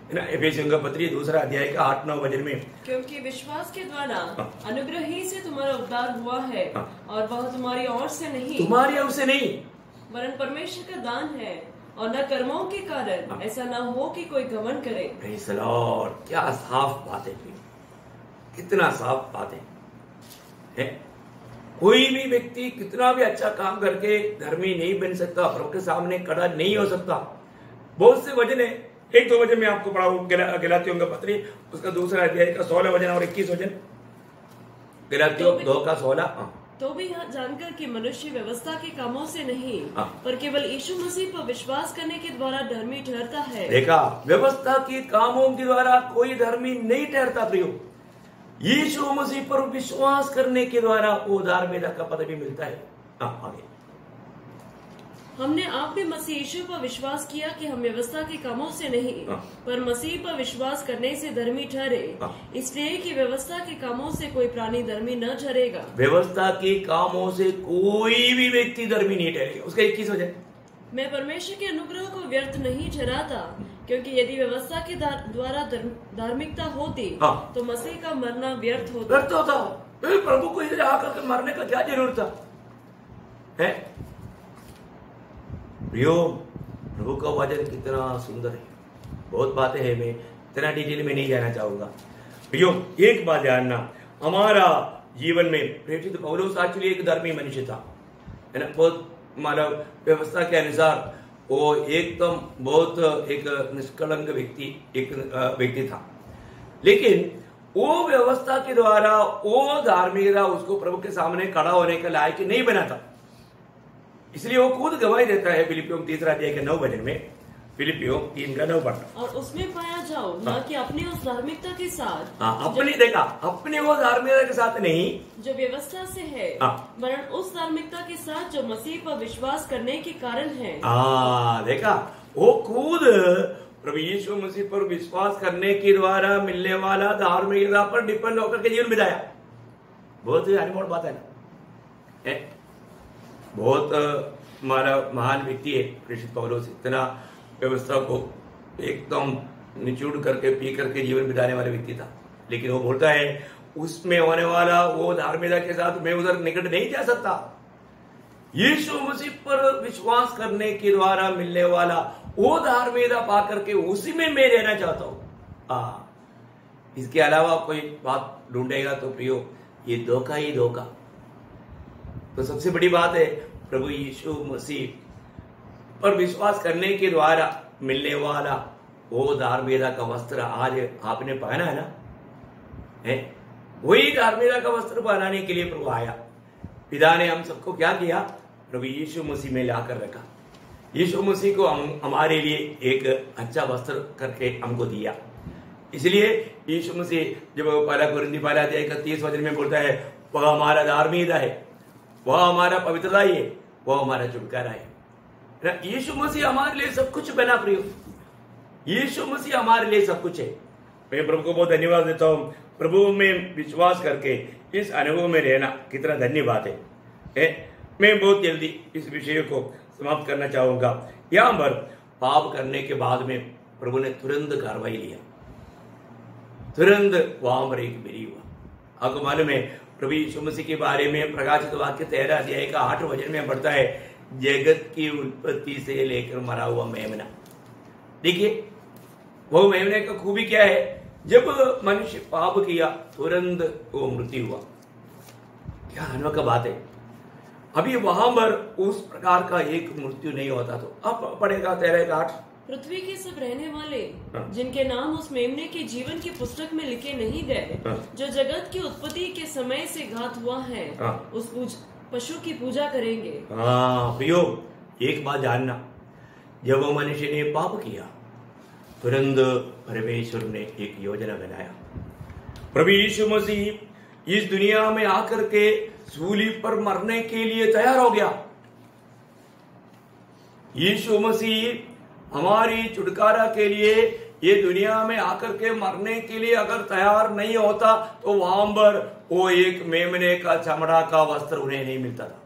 है ना। एफेसियों का पत्री दूसरा अध्याय का आठ नौ वचन में, क्योंकि विश्वास के द्वारा हाँ। अनुग्रह ही से तुम्हारा उद्धार हुआ है, हाँ। और वह तुम्हारी ओर से नहीं तुम्हारी ओर से नहीं, वरन परमेश्वर का दान है, और न कर्मों के कारण, हाँ। ऐसा न हो कि कोई घमंड करे। Praise the lord. क्या साफ बात है, कितना साफ बात है, है? कोई भी व्यक्ति कितना भी अच्छा काम करके धर्मी नहीं बन सकता, प्रभु के सामने खड़ा नहीं हो सकता। बहुत से वचन है, एक दो वचन में आपको पढ़ाऊं। गलातियों का पत्री उसका दूसरा अध्याय का सोलह वचन और इक्कीस वचन। गलातियों दो का सोलह। तो भी यह जानकर कि मनुष्य व्यवस्था के कामों से नहीं, हाँ। पर केवल यीशु मसीह पर विश्वास करने के द्वारा धर्मी ठहरता है। देखा, व्यवस्था के कामों के द्वारा कोई धर्मी नहीं ठहरता प्रियो। यीशु मसीह पर विश्वास करने के द्वारा वो धार्मिकता का पद भी मिलता है। हाँ, आगे। हमने आप भी मसीह यीशु पर विश्वास किया कि हम व्यवस्था के कामों से नहीं, हाँ। पर मसीह पर विश्वास करने से धर्मी ठहरे, हाँ। इसलिए कि व्यवस्था के कामों से कोई प्राणी धर्मी न ठहरेगा। व्यवस्था के कामों से कोई भी व्यक्ति धर्मी नहीं ठहरेगा। उसका इक्कीस वचन, मैं परमेश्वर के अनुग्रह को व्यर्थ नहीं ठहराता, क्योंकि यदि व्यवस्था के द्वारा धार्मिकता होती, हाँ। तो मसीह का मरना व्यर्थ होता। व्यर्थ होता। प्रभु को इधर आकर मरने का क्या जरूरत था, है? प्रियो, प्रभु का वचन कितना सुंदर है। बहुत बातें हैं, मैं इतना डिटेल में नहीं जाना चाहूंगा। प्रियो, एक बात जानना, हमारा जीवन में प्रेरित पौलुस एक्चुअली एक धर्मी मनुष्य था, है ना। बहुत मतलब व्यवस्था के अनुसार वो एकदम बहुत एक निष्कलंक व्यक्ति एक व्यक्ति था, लेकिन वो व्यवस्था के द्वारा वो धार्मिकता उसको प्रभु के सामने खड़ा होने के लायक नहीं बना था। इसलिए वो खुद गवाही देता है फिलिपियों तीसरा अध्याय के नौ वचन में। फिलिपियों तीन का नौ पढ़ना। और उसमें पाया जाओ, हाँ। न कि अपनी उस धार्मिकता के साथ, हाँ, अपनी देखा अपनी वो धार्मिकता के साथ नहीं जो व्यवस्था से है, हाँ। वरन उस धार्मिकता के साथ जो मसीह पर विश्वास करने के कारण है। हाँ, देखा, वो खुद प्रभु यीशु मसीह पर विश्वास करने के द्वारा मिलने वाला धार्मिकता पर डिपेंड होकर के जीवन बिताया। बहुत ही अनमोल बात है ना। बहुत हमारा महान व्यक्ति है प्रेषित पौलुस। इतना व्यवस्था को एकदम निचोड़ करके पी करके जीवन बिताने वाला व्यक्ति था, लेकिन वो बोलता है उसमें होने वाला वो धार्मिकता के साथ मैं उधर निकट नहीं जा सकता। यीशु मसीह पर विश्वास करने के द्वारा मिलने वाला वो धार्मिकता पा करके उसी में मैं रहना चाहता हूं। हाँ, इसके अलावा कोई बात ढूंढेगा तो प्रियो ये धोखा ही धोखा। तो सबसे बड़ी बात है प्रभु यीशु मसीह पर विश्वास करने के द्वारा मिलने वाला वो धार्मिकता का वस्त्र आज आपने पहना है ना, है वही धार्मिकता का वस्त्र पहनाने के लिए प्रभु आया। पिता ने हम सबको क्या किया, प्रभु यीशु मसीह में लाकर रखा। यीशु मसीह को हम हमारे लिए एक अच्छा वस्त्र करके हमको दिया। इसलिए यीशु मसीह जब पहला कुरिन्थी पहला अध्याय का तीस वचन में बोलता है वह हमारा धार्मिकता है, वह हमारा पवित्रता ही है, वह हमारा छुटकारा है। यीशु मसीह हमारे लिए सब कुछ बना प्रियो, यीशु मसीह हमारे लिए सब कुछ है। मैं प्रभु को बहुत धन्यवाद देता हूँ। प्रभु में विश्वास करके इस अनुभव में रहना कितना धन्यवाद है, है? मैं बहुत जल्दी इस विषय को समाप्त करना चाहूंगा। यहाँ पर पाप करने के बाद में प्रभु ने तुरंत कार्रवाई लिया, तुरंत वहां पर एक मेरी हुआ। आपको मालूम है प्रभु यीशु मसीह के बारे में प्रकाशित वाक्य तेरह अध्याय का आठ वचन में पढ़ता है जगत की उत्पत्ति से लेकर मरा हुआ मेमना। देखिए वो मेमने का खूबी क्या है, जब मनुष्य पाप किया तुरंत वो मृत्यु हुआ। क्या अनोखा बात है। अभी वहां पर उस प्रकार का एक मृत्यु नहीं होता। तो अब पढ़ेगा तेरह का आठ। पृथ्वी के सब रहने वाले हाँ। जिनके नाम उस मेमने के जीवन की पुस्तक में लिखे नहीं गए, हाँ। जो जगत की उत्पत्ति के समय से घात हुआ है, हाँ। उस पूज, पशु की पूजा करेंगे। हाँ प्रियो, एक बात जानना, जब वो मनुष्य ने पाप किया तुरंत परमेश्वर ने एक योजना बनाया। प्रभु यीशु मसीह इस दुनिया में आकर के सूली पर मरने के लिए तैयार हो गया। यीशु मसीह हमारी छुटकारा के लिए ये दुनिया में आकर के मरने के लिए अगर तैयार नहीं होता तो वहां पर वो एक मेमने का चमड़ा का वस्त्र उन्हें नहीं मिलता था।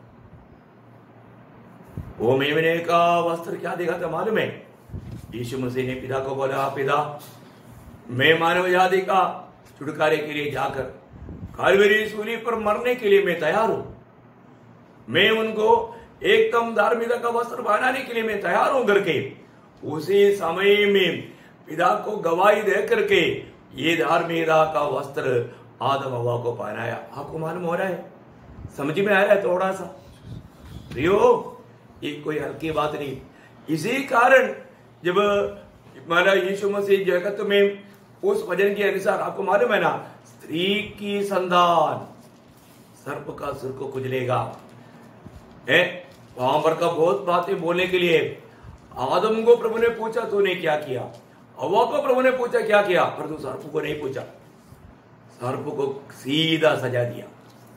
वो मेमने का वस्त्र क्या दिखाता मालूम है? यीशु मसीह ने पिता को बोला, पिता मैं मानव जाति का छुटकारे के लिए जाकर कलवरी सूली पर मरने के लिए मैं तैयार हूं। मैं उनको एकदम धार्मिकता का वस्त्र बनाने के लिए मैं तैयार हूं करके उसी समय में पिता को गवाही दे करके ये धार्मिकता का वस्त्र आदम हवा को पहनाया। आपको मालूम हो रहा है, समझ में आ रहा है थोड़ा सा प्रियो, ये कोई हल्की बात नहीं। इसी कारण जब हमारा यीशु मसीह जगत में उस वचन के अनुसार, आपको मालूम है ना, स्त्री की संतान सर्प का सिर को कुचलेगा है, वहां पर का बहुत बातें बोलने के लिए आदम को प्रभु ने पूछा तूने क्या किया, हवा को प्रभु ने पूछा क्या किया, पर तू सर्प को नहीं पूछा, सर्प को सीधा सजा दिया।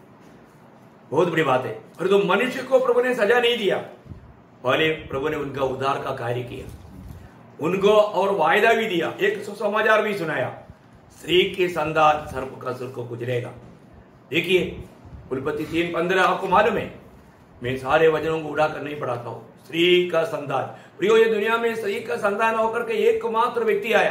बहुत बड़ी बात है। पर तो मनुष्य को प्रभु ने सजा नहीं दिया, पहले प्रभु ने उनका उद्धार का कार्य किया, उनको और वायदा भी दिया, एक सुसमाचार भी सुनाया, स्त्री की संतान सर्प का सिर को कुचलेगा। देखिए उल्पत्ति तीन पंद्रह, आपको मालूम है, मैं सारे वचनों को उड़ा कर नहीं पढ़ाता हूं। स्त्री का संतान, प्रियो ये दुनिया में स्त्री का संतान होकर के एकमात्र व्यक्ति आया,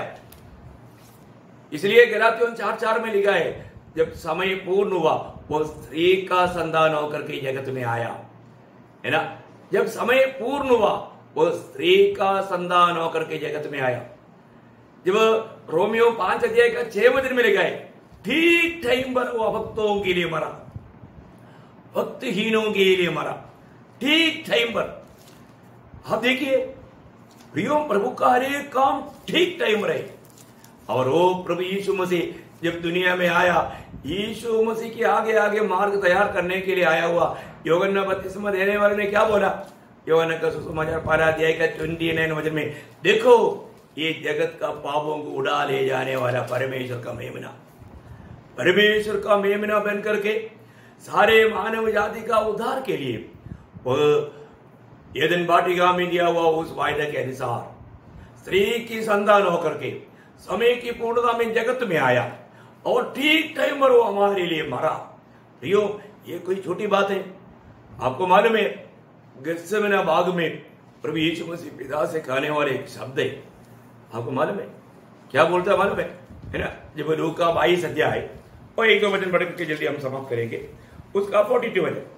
इसलिए गलातियों चार चार में लिखा है जब समय पूर्ण हुआ वो स्त्री का संतान होकर के जगत में आया, है ना। जब समय पूर्ण हुआ वो स्त्री का संतान होकर के जगत में आया। जब रोमियो पांच अध्याय का छह वचन में लिखा है ठीक टाइम पर वो अभक्तों के लिए मरा, भक्तहीनों के लिए मरा, ठीक टाइम पर। आप देखिए प्रियो प्रभु का हर एक काम ठीक टाइम रहे। और वो प्रभु यीशु मसीह जब दुनिया में आया, यीशु मसीह के आगे आगे मार्ग तैयार करने के लिए आया हुआ। यूहन्ना बपतिस्मा देने वाले ने क्या बोला, यूहन्ना का सुसमाचार पहला अध्याय का उनतीस वचन में, देखो ये जगत का पापों को उड़ा ले जाने वाला परमेश्वर का मेमना, परमेश्वर का मेमना बन करके सारे मानव जाति का उद्धार के लिए वह एदन वाटिका में दिया हुआ उस वायदे के अनुसार स्त्री की संतान होकर के समय की पूर्णता में जगत में आया और ठीक टाइम पर वो हमारे लिए मरा। प्रियो ये कोई छोटी बात है। आपको मालूम है गेत्सेमने बाग में प्रभु यीशु मसीह पिता से कहने वाले एक शब्द है, आपको मालूम है क्या बोलता है, मालूम है है ना। जब लूका बाईस अध्याय और एक दो वचन पढ़ के जल्दी हम समाप्त करेंगे, उसका फोर्टी टू वचन,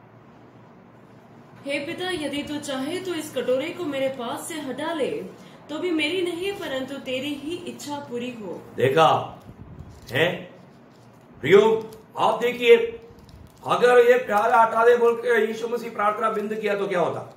हे पिता यदि तू चाहे तो इस कटोरे को मेरे पास से हटा ले, तो भी मेरी नहीं परंतु तेरी ही इच्छा पूरी हो। देखा है प्रियो, आप देखिए अगर ये प्याला हटा दे बोल के यीशु मसीह प्रार्थना बिंद किया तो क्या होता,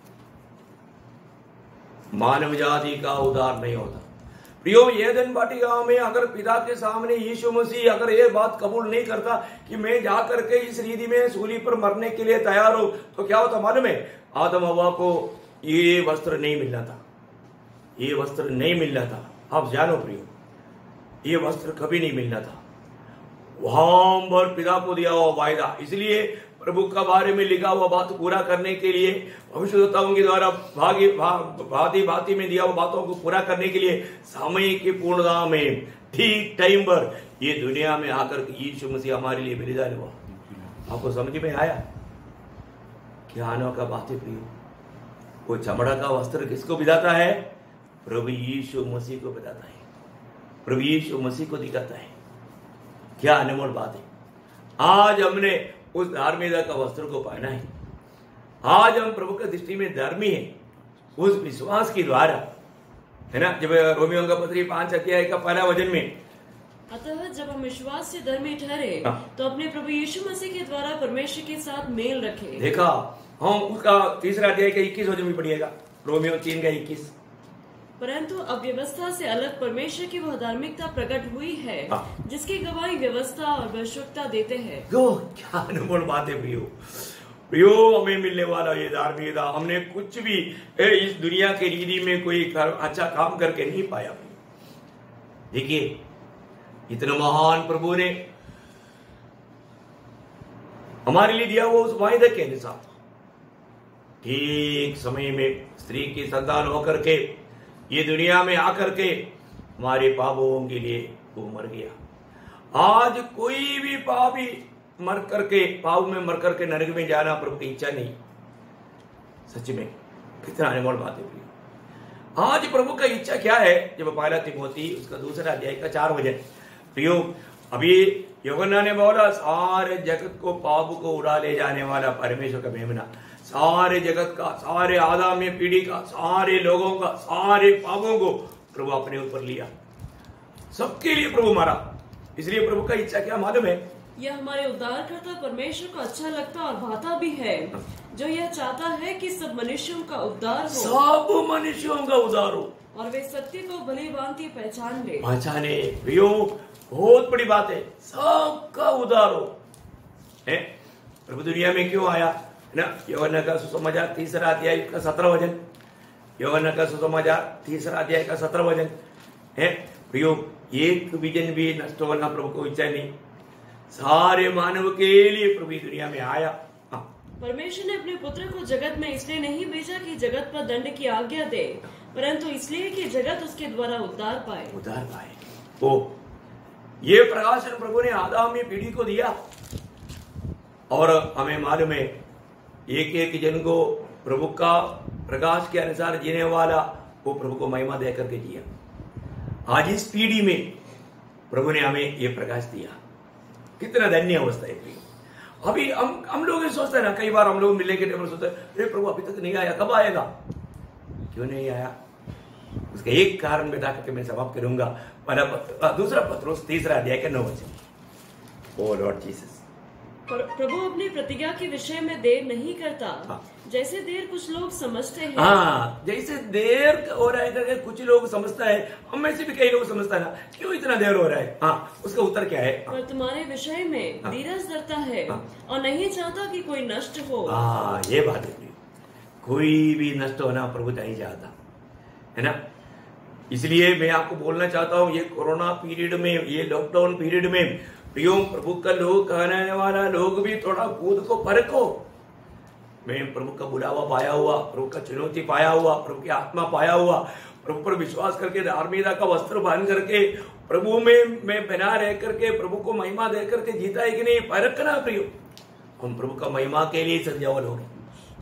मानव जाति का उद्धार नहीं होता। प्रियो एदन वाटिका में अगर पिता के सामने यीशु मसीह अगर ये बात कबूल नहीं करता कि मैं जाकर के इस रीति में सूली पर मरने के लिए तैयार हूं, तो क्या होता मालूम है, आदम हवा को ये वस्त्र नहीं मिलना था, ये वस्त्र नहीं मिलना था। आप जानो प्रियो ये वस्त्र कभी नहीं मिलना था, वहां पर पिता को दिया हुआ वायदा। इसलिए प्रभु का बारे में लिखा हुआ बात पूरा करने के लिए भविष्यवक्ताओं के द्वारा भागी भांति भांति में दिया हुआ बातों को पूरा करने के लिए समय की पूर्णता में ठीक टाइम पर ये दुनिया में आकर यीशु मसीह हमारे लिए बलिदान हुआ। आपको समझ में आया क्या अनोखा बात है प्रियो। वो चमड़ा का वस्त्र किसको बिताता है, प्रभु यीशु मसीह को बताता है, प्रभु यीशु मसीह को दिखाता है। क्या अनमोल बात है। आज हमने उस धार्मिकता का वस्त्र को पहना है, आज हम प्रभु की दृष्टि में धर्मी हैं उस विश्वास के द्वारा, है ना। जब रोमियो का पत्री पांच अध्याय का पहला वचन में, अतः जब हम विश्वास से धर्मी ठहरे तो अपने प्रभु यीशु मसीह के द्वारा परमेश्वर के साथ मेल रखे। देखा हम उसका तीसरा अध्याय का इक्कीस वचन में पढ़िएगा, रोमियो तीन का इक्कीस, परंतु अब व्यवस्था से अलग परमेश्वर की वह धार्मिकता प्रकट हुई है जिसकी गवाही व्यवस्था और भविष्यवक्ता देते हैं। क्या अनमोल बात है प्रियो। प्रियो हमें मिलने वाला ये धार्मिकता, हमने कुछ भी इस दुनिया के रीति में कोई अच्छा काम करके नहीं पाया। देखिए इतना महान प्रभु ने हमारे लिए दिया वो उस वायदे के अनुसार ठीक समय में स्त्री की संतान होकर के ये दुनिया में आकर के हमारे पापों के लिए वो मर गया। आज कोई भी पापी मर करके पाप में मर करके नरक में जाना प्रभु की इच्छा नहीं। सच में कितना अनमोल बात है। आज प्रभु का इच्छा क्या है? जब पहला तिमोथी उसका दूसरा अध्याय का चार वचन, प्रियो अभी यूहन्ना ने बोला सारे जगत को पाप को उड़ा ले जाने वाला परमेश्वर का मेमना, सारे जगत का, सारे आदमी पीढ़ी का, सारे लोगों का, सारे पापों को प्रभु अपने ऊपर लिया, सबके लिए प्रभु मारा। इसलिए प्रभु का इच्छा क्या मालूम है? यह हमारे उद्धारकर्ता परमेश्वर को अच्छा लगता और भाता भी है, जो यह चाहता है कि सब मनुष्यों का उद्धार हो, सब मनुष्यों का उद्धार हो और वे सत्य को भली भांति पहचान ले। पहचाने प्रियो, बहुत बड़ी बात है, सबका उद्धार हो। है प्रभु दुनिया में क्यों आया है ना? यूहन्ना का सुसमाचार तीसरा अध्याय का सत्रह वचन, यूहन्ना का सुसमाचार तीसरा अध्याय का सत्रह वचन है प्रियो, एक विजन भी नष्ट होना प्रभु को इच्छा नहीं, सारे मानव के लिए प्रभु दुनिया में आया। हाँ। परमेश्वर ने अपने पुत्र को जगत में इसलिए नहीं भेजा कि जगत पर दंड की आज्ञा दे, परंतु इसलिए कि जगत उसके द्वारा उद्धार पाए। उद्धार पाए। ओ ये प्रकाशन प्रभु ने आदमी पीढ़ी को दिया, और हमें मालूम है एक एक जन को प्रभु का प्रकाश के अनुसार जीने वाला वो प्रभु को महिमा दे करके जिया। आज इस पीढ़ी में प्रभु ने हमें ये प्रकाश दिया, कितना धन्य अवस्था है। अभी हम हम लोग ये सोचते हैं ना, कई बार हम लोग मिलने के टाइम सोचते हैं अरे प्रभु अभी तक नहीं आया, कब आएगा? क्यों नहीं आया? उसका एक कारण बता करके मैं समाप्त करूंगा। पहला पत्र, दूसरा पत्रोस तीसरा अध्याय का नौ वचन। ओ लॉर्ड जीसस, प्रभु अपनी प्रतिज्ञा के विषय में देर नहीं करता। हाँ। जैसे देर कुछ लोग समझते हैं। हाँ, जैसे देर हो रहा है करके कुछ लोग समझता है, हम में से भी कई लोग समझता है ना, क्यों इतना देर हो रहा है? हाँ, उसका उत्तर क्या है? पर तुम्हारे विषय में हाँ। धीरज धरता है, हाँ। और नहीं चाहता कि कोई नष्ट हो। हाँ, ये बात है, कोई भी नष्ट होना प्रभु नहीं चाहता है ना। इसलिए मैं आपको बोलना चाहता हूँ, ये कोरोना पीरियड में, ये लॉकडाउन पीरियड में प्रियो प्रभु का लोग कहने वाला लोग भी थोड़ा खुद को परखो। मैं प्रभु का बुलावा पाया हुआ, प्रभु का चुनौती पाया हुआ, प्रभु की आत्मा पाया हुआ, प्रभु पर विश्वास करके धार्मिकता का वस्त्र बांध करके प्रभु में मैं बना रह करके प्रभु को महिमा दे करके जीता है कि नहीं, परखना प्रियो। हम प्रभु का महिमा के लिए सजावल हो गए,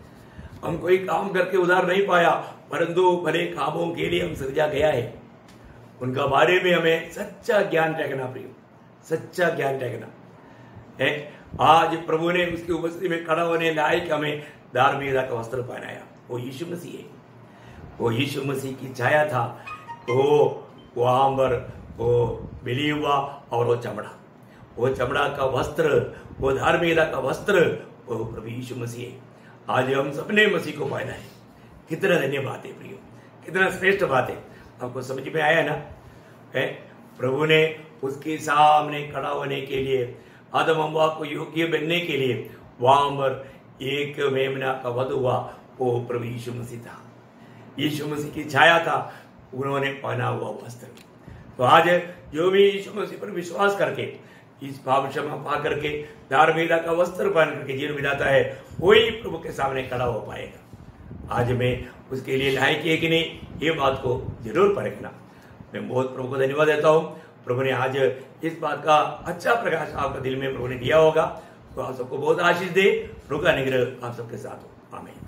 हम कोई काम करके उधार नहीं पाया, परंतु भले कामों के लिए हम सजा गया है। उनका बारे में हमें सच्चा ज्ञान रखना प्रियो, सच्चा ज्ञान रखना है। आज प्रभु ने उसकी उपस्थिति में खड़ा होने लायक हमें धार्मिकता का वस्त्र पहनाया, वो यीशु मसीह है। वो यीशु मसीह की छाया था, वो वो आंबर, वो बिली हुआ और वो चमड़ा, वो चमड़ा का वस्त्र, वो धार्मिकता का वस्त्र, वो प्रभु यीशु मसीह है। आज हम सबने मसीह को पहना है। कितना धन्य बात है प्रियो, कितना श्रेष्ठ बात है। आपको समझ में आया ना? है प्रभु ने उसके सामने खड़ा होने के लिए, आदम हव्वा को योग्य बनने के लिए वहां पर एक मेमना का वध हुआ, वो प्रभु यीशु मसीह था। यीशु मसीह की छाया था, उन्होंने पहना हुआ वस्त्र। तो आज जो भी यीशु मसीह पर विश्वास करके इस पाप क्षमा पा करके धार्मिकता का वस्त्र पहन करके जीवन बिताता है, वही प्रभु के सामने खड़ा हो पाएगा। आज मैं उसके लिए लायक है कि नहीं, ये बात को जरूर परखना। मैं बहुत प्रभु को धन्यवाद देता हूँ। प्रभु ने आज इस बात का अच्छा प्रकाश आपका दिल में प्रभु ने दिया होगा, तो आप सबको बहुत आशीष दे। प्रभु का अनुग्रह आप सबके साथ हो। आमीन।